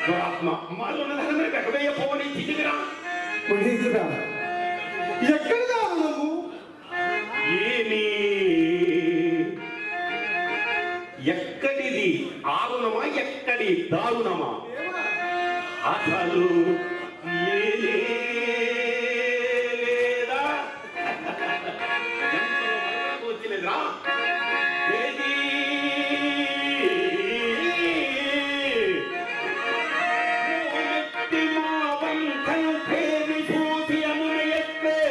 ఆత్మ మాలోన ధనమే పెట్టబోయే పోని చిటికిరా మునీంద్ర ఎక్కడిదా నువ్వు ఏమి ఎక్కడిది ఆరుణమా ఎక్కడి దారుణమా అసలు లేదా వచ్చినదిరా ఏది మా వంకం పేరు చూసి అనుమయత్తే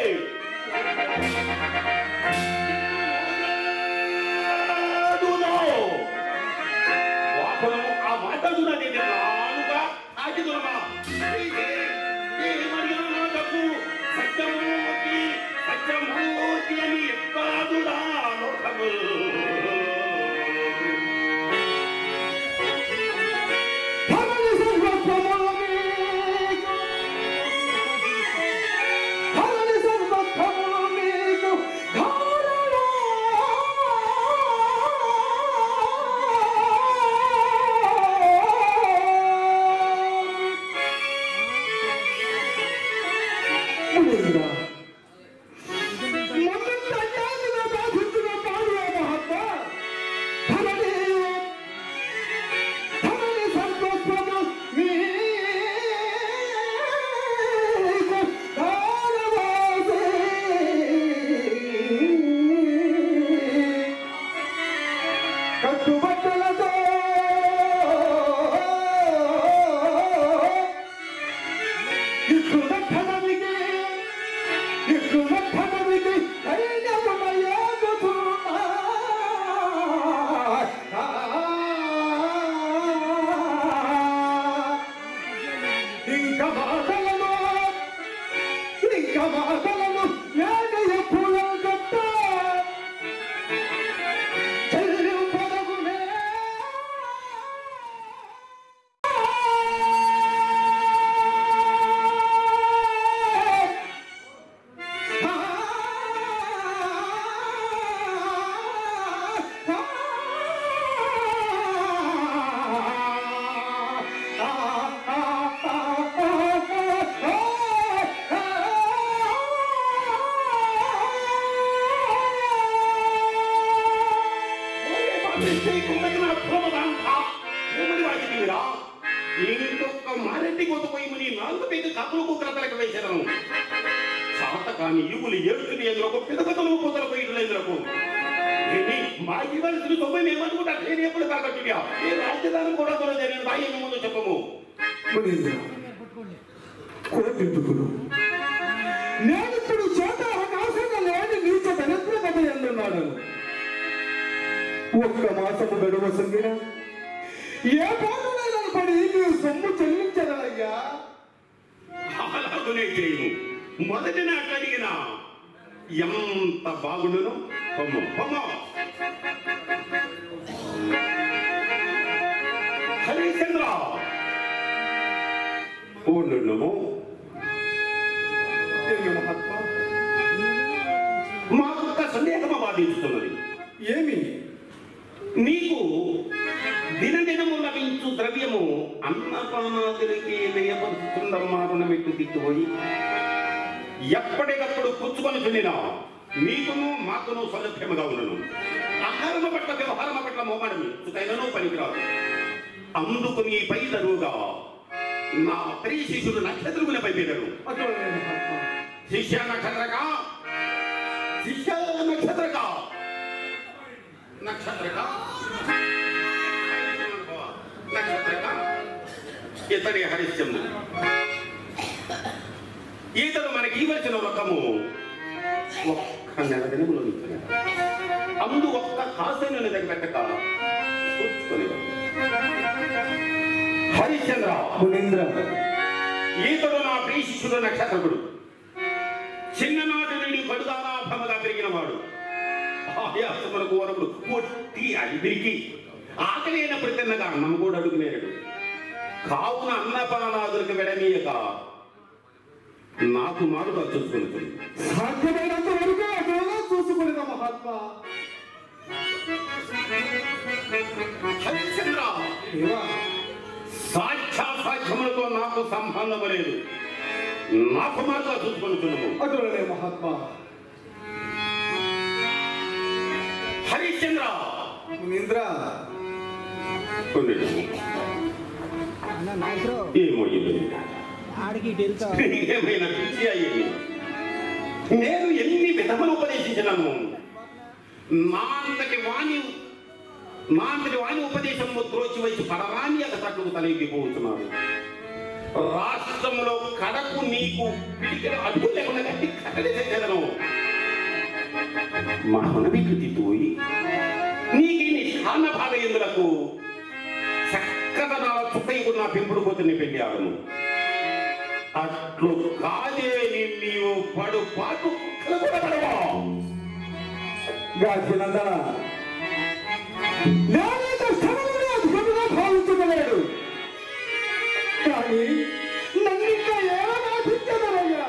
ఆ మాట నానుగా ఆగిదురమా తప్పు సత్యమూర్తి సత్యమూర్తి అని ఎక్కాదురా లోకము ఇంకొక మారెడ్డి కొత్తపోయి ముని నాలుగు పేరు కప్పులు కుక్కలకు వేశాను చాత కాని ఇవులు ఏడుకుని ఎదురకు పిదకతలు కుదర పోయిట్లకు మా ఇవ్వాల్సిన తొమ్మిది మేమనుకుంటా నేను ఎప్పుడు కాకట్టుగా ఈ రాజధాని కూడా కూడా జరిగిన బాయి ముందు చెప్పము కోటింటుకులు నేను ఇప్పుడు చోట అవకాశంగా లేని నీచ దరిద్ర కథ ఎందున్నాను ఒక్క మాసము గడువ సంగిన ఏ పాటనైనా పడి నీవు సొమ్ము చెల్లించదయ్యా అలాగనే చేయము మొదటి నాకు అడిగిన ఎంత బాగుండును పొమ్మ పొమ్మ హరిచంద్ర పూర్ణుము మహాత్మా మాకు ఒక సందేహం బాధిస్తున్నది ఏమి నీకు దినదినము లభించు ద్రవ్యము అన్నపానాదులకి వ్యయపరుస్తుందమ్మా రుణమెట్టు దిక్కుపోయి ఎప్పటికప్పుడు పుచ్చుకొని తినినా నీకును మాకును సౌలభ్యముగా ఉన్నను ఆహారమ పట్ల వ్యవహారమ పట్ల మోమడమి సుఖైనను పనికిరాదు అందుకు నీ పై తరువుగా నా ప్రియ శిష్యుడు నక్షత్రముని పైపెదరు శిష్య నక్షత్రక శిష్య నక్షత్రక నక్షత్రక నక్షత్రక ఇతడి హరిశ్చంద్రుడు ఈతడు మనకి ఇవ్వలసిన రకము ఒక్క నెల దినములో అందు ఒక్క కాసేను దగ్గర పెట్టక చూసుకునేవాడు హరిశ్చంద్ర మునీంద్ర ఈతడు నా ప్రియ శిష్యుడు నక్షత్రకుడు చిన్ననాటి నుండి పడుదానాభముగా పెరిగిన వాడు ఆయాసములకు వరముడు కొట్టి అడిగిరికి ఆకలి అయినప్పుడు తిన్నగా అన్నం కూడా అడుగునేడు కావున అన్నపానాదులకు వెడనీయక నాకు మారుగా చూసుకుంటుంది సాధ్యమైనంత వరకు అటుగా చూసుకునేదా మహాత్మా హరిశ్చంద్ర ఏవా సాక్షాత్ నాకు సంబంధం లేదు. నాకు మాత్రం చూసుకుంటున్నాము. అటులనే మహాత్మా. హరిశ్చంద్ర ఇంద్ర ఏమో ఏమైనా పిచ్చి అయ్యేది. నేను ఎన్ని విధములు ఉపదేశించినాను. నా అంతటి వాణి నా అంతటి వాణి ఉపదేశం త్రోచి వచ్చి పడరాని ఒక తట్టుకు తలెగిపోతున్నాడు. రాష్ట్రంలో కడకు నీకు పిడికిన అడుగు లేకుండా కట్టి కట్టడి చేసేదను. మనవి కృతిపోయి నీకు నిష్ఠాన భాగ ఎందులకు చక్కదనాల చుట్టకు నా పెంపుడు కూతుర్ని పెళ్లి ఆడను. అట్లు కాదే నీవు పడు పాటు కూడా పడవా గాచినందన భావించగలేడు. కానీ నన్ను ఇంకా ఏమైనా భిచ్చదయ్యా.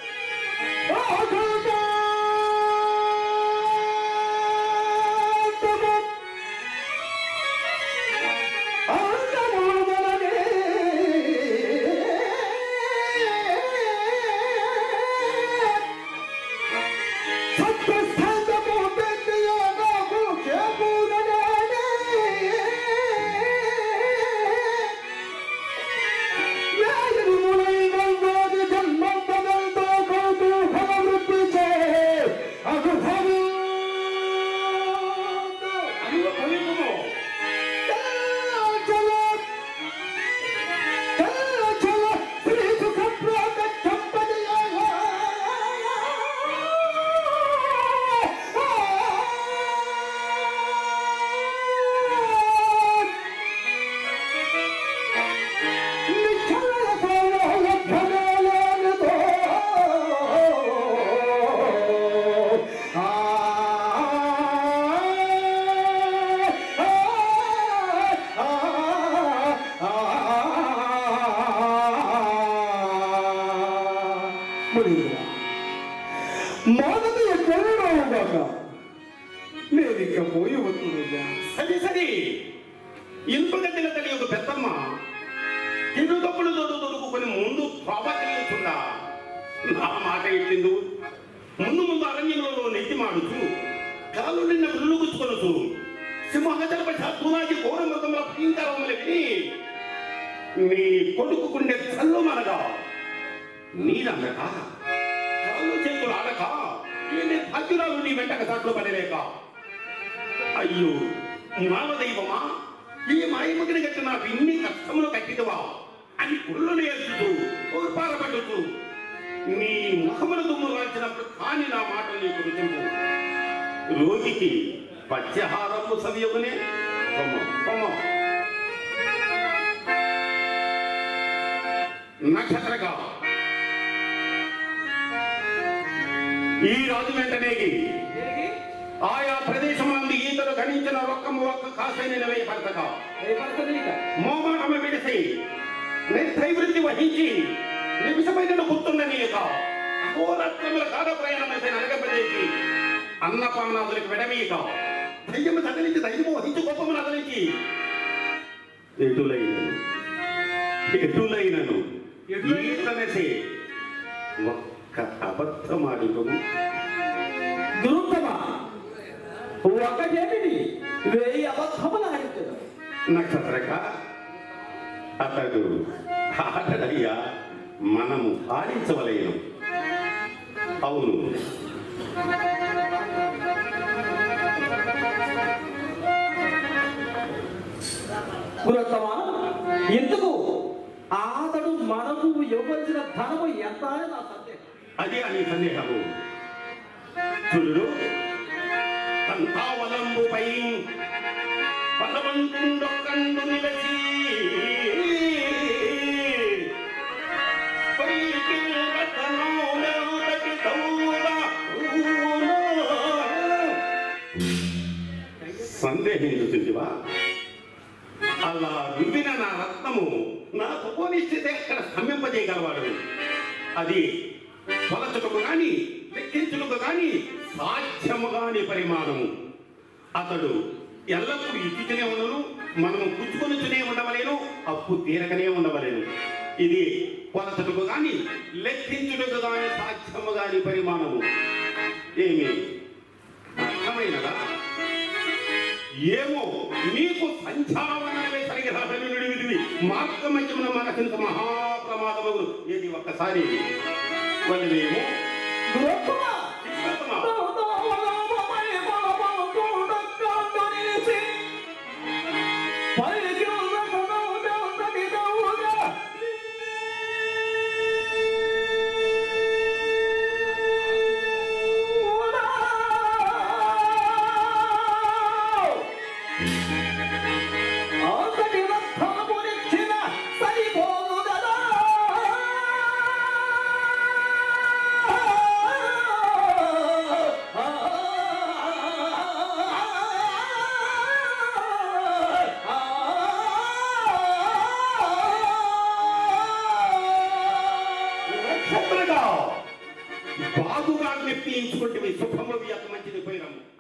నేను ఇంకా పోయి వస్తుందా? సరి సరి ఇంపగడ్డల తల్లి ఒక పెద్దమ్మ తిరు తప్పులు దొడు దొడుకుని ముందు ప్రాబల్యకుండా నా మాట ఇట్టిందు. ముందు ముందు అరణ్యంలో నెత్తి మాడుచు కాలు నిన్న ముళ్ళు గుచ్చుకొనచ్చు సింహజలప తులాకి ఘోరమృతంలో భయంకరములు విని నీ కొడుకుండే చల్లు మనగా నీరనక కాళ్ళు చేతులు ఆడక ఎన్ని భాగ్యురాలు నీ వెంటక చాట్లు పడలేక అయ్యో మానదైవమా ఈ మాయముగిన గట్టి నాకు ఇన్ని కష్టములు కట్టిదవా అని పుల్లు నేర్చుతూ పారపడుతూ నీ ముఖముల దుమ్ము రాల్చినప్పుడు కాని నా మాటలు నీకు రుచింపు. రోగికి పచ్చహారము సవ్యమునే నక్షత్రగా ఈ రాజు వెంటనేగి ఆయా ప్రదేశమందు ఈతలు గణించిన ఒక్కము ఒక్క కాసైన వేయపడతగా మోమాటమ విడిసి నిర్ధైవృత్తి వహించి నిమిషమైన గుర్తుండని అహోరత్నముల కాల ప్రయాణమైతే నరగపదేసి అన్నపానాదులకు విడమీయక దయ్యము తగిలించి దయ్యము వహించి గొప్పమును అదలించి ఎటులైనను ఎటులైనను ఈతనసే ఒక్క అబద్ధమాడుకును దురుత్తమా ఒకటేమిటి వేయి అబద్ధములు ఆడించదు. నక్షత్రక అతడు ఆడడయ్యా మనము ఆడించవలేను. అవును దురుత్తమా ఎందుకు అతడు మనకు ఇవ్వవలసిన ధనము ఎంత అని నా సందేహం. అదే అని సందేహము. చూడు తంతావలంబుపై బలవంతుండొక్కండు నిలచి సందేహించుతుంటివా? అలా వివిన నా రత్నము నా తపోనిశ్చితే అక్కడ స్తంభింపజేయగలవాడు. అది కొలచుటకు గాని లెక్కించుటకు గాని సాధ్యము కాని పరిమాణము. అతడు ఎల్లప్పుడూ ఇచ్చుతూనే ఉండను, మనము పుచ్చుకొనితూనే ఉండవలేను, అప్పు తీరకనే ఉండవలేను. ఇది కొలతకు గాని లెక్కించుటకు గాని సాధ్యము గాని పరిమాణము. ఏమి అర్థమైనదా? ఏమో నీకు సంచావనమే సరిగి రాదని నుడివిదివి మార్గమధ్యమున మనకింత మహాప్రమాదములు. ఏది ఒక్కసారి వల్లవేమో బాగుగా మెప్పించుకుంటే సుఖము మంచిది పోయినాము.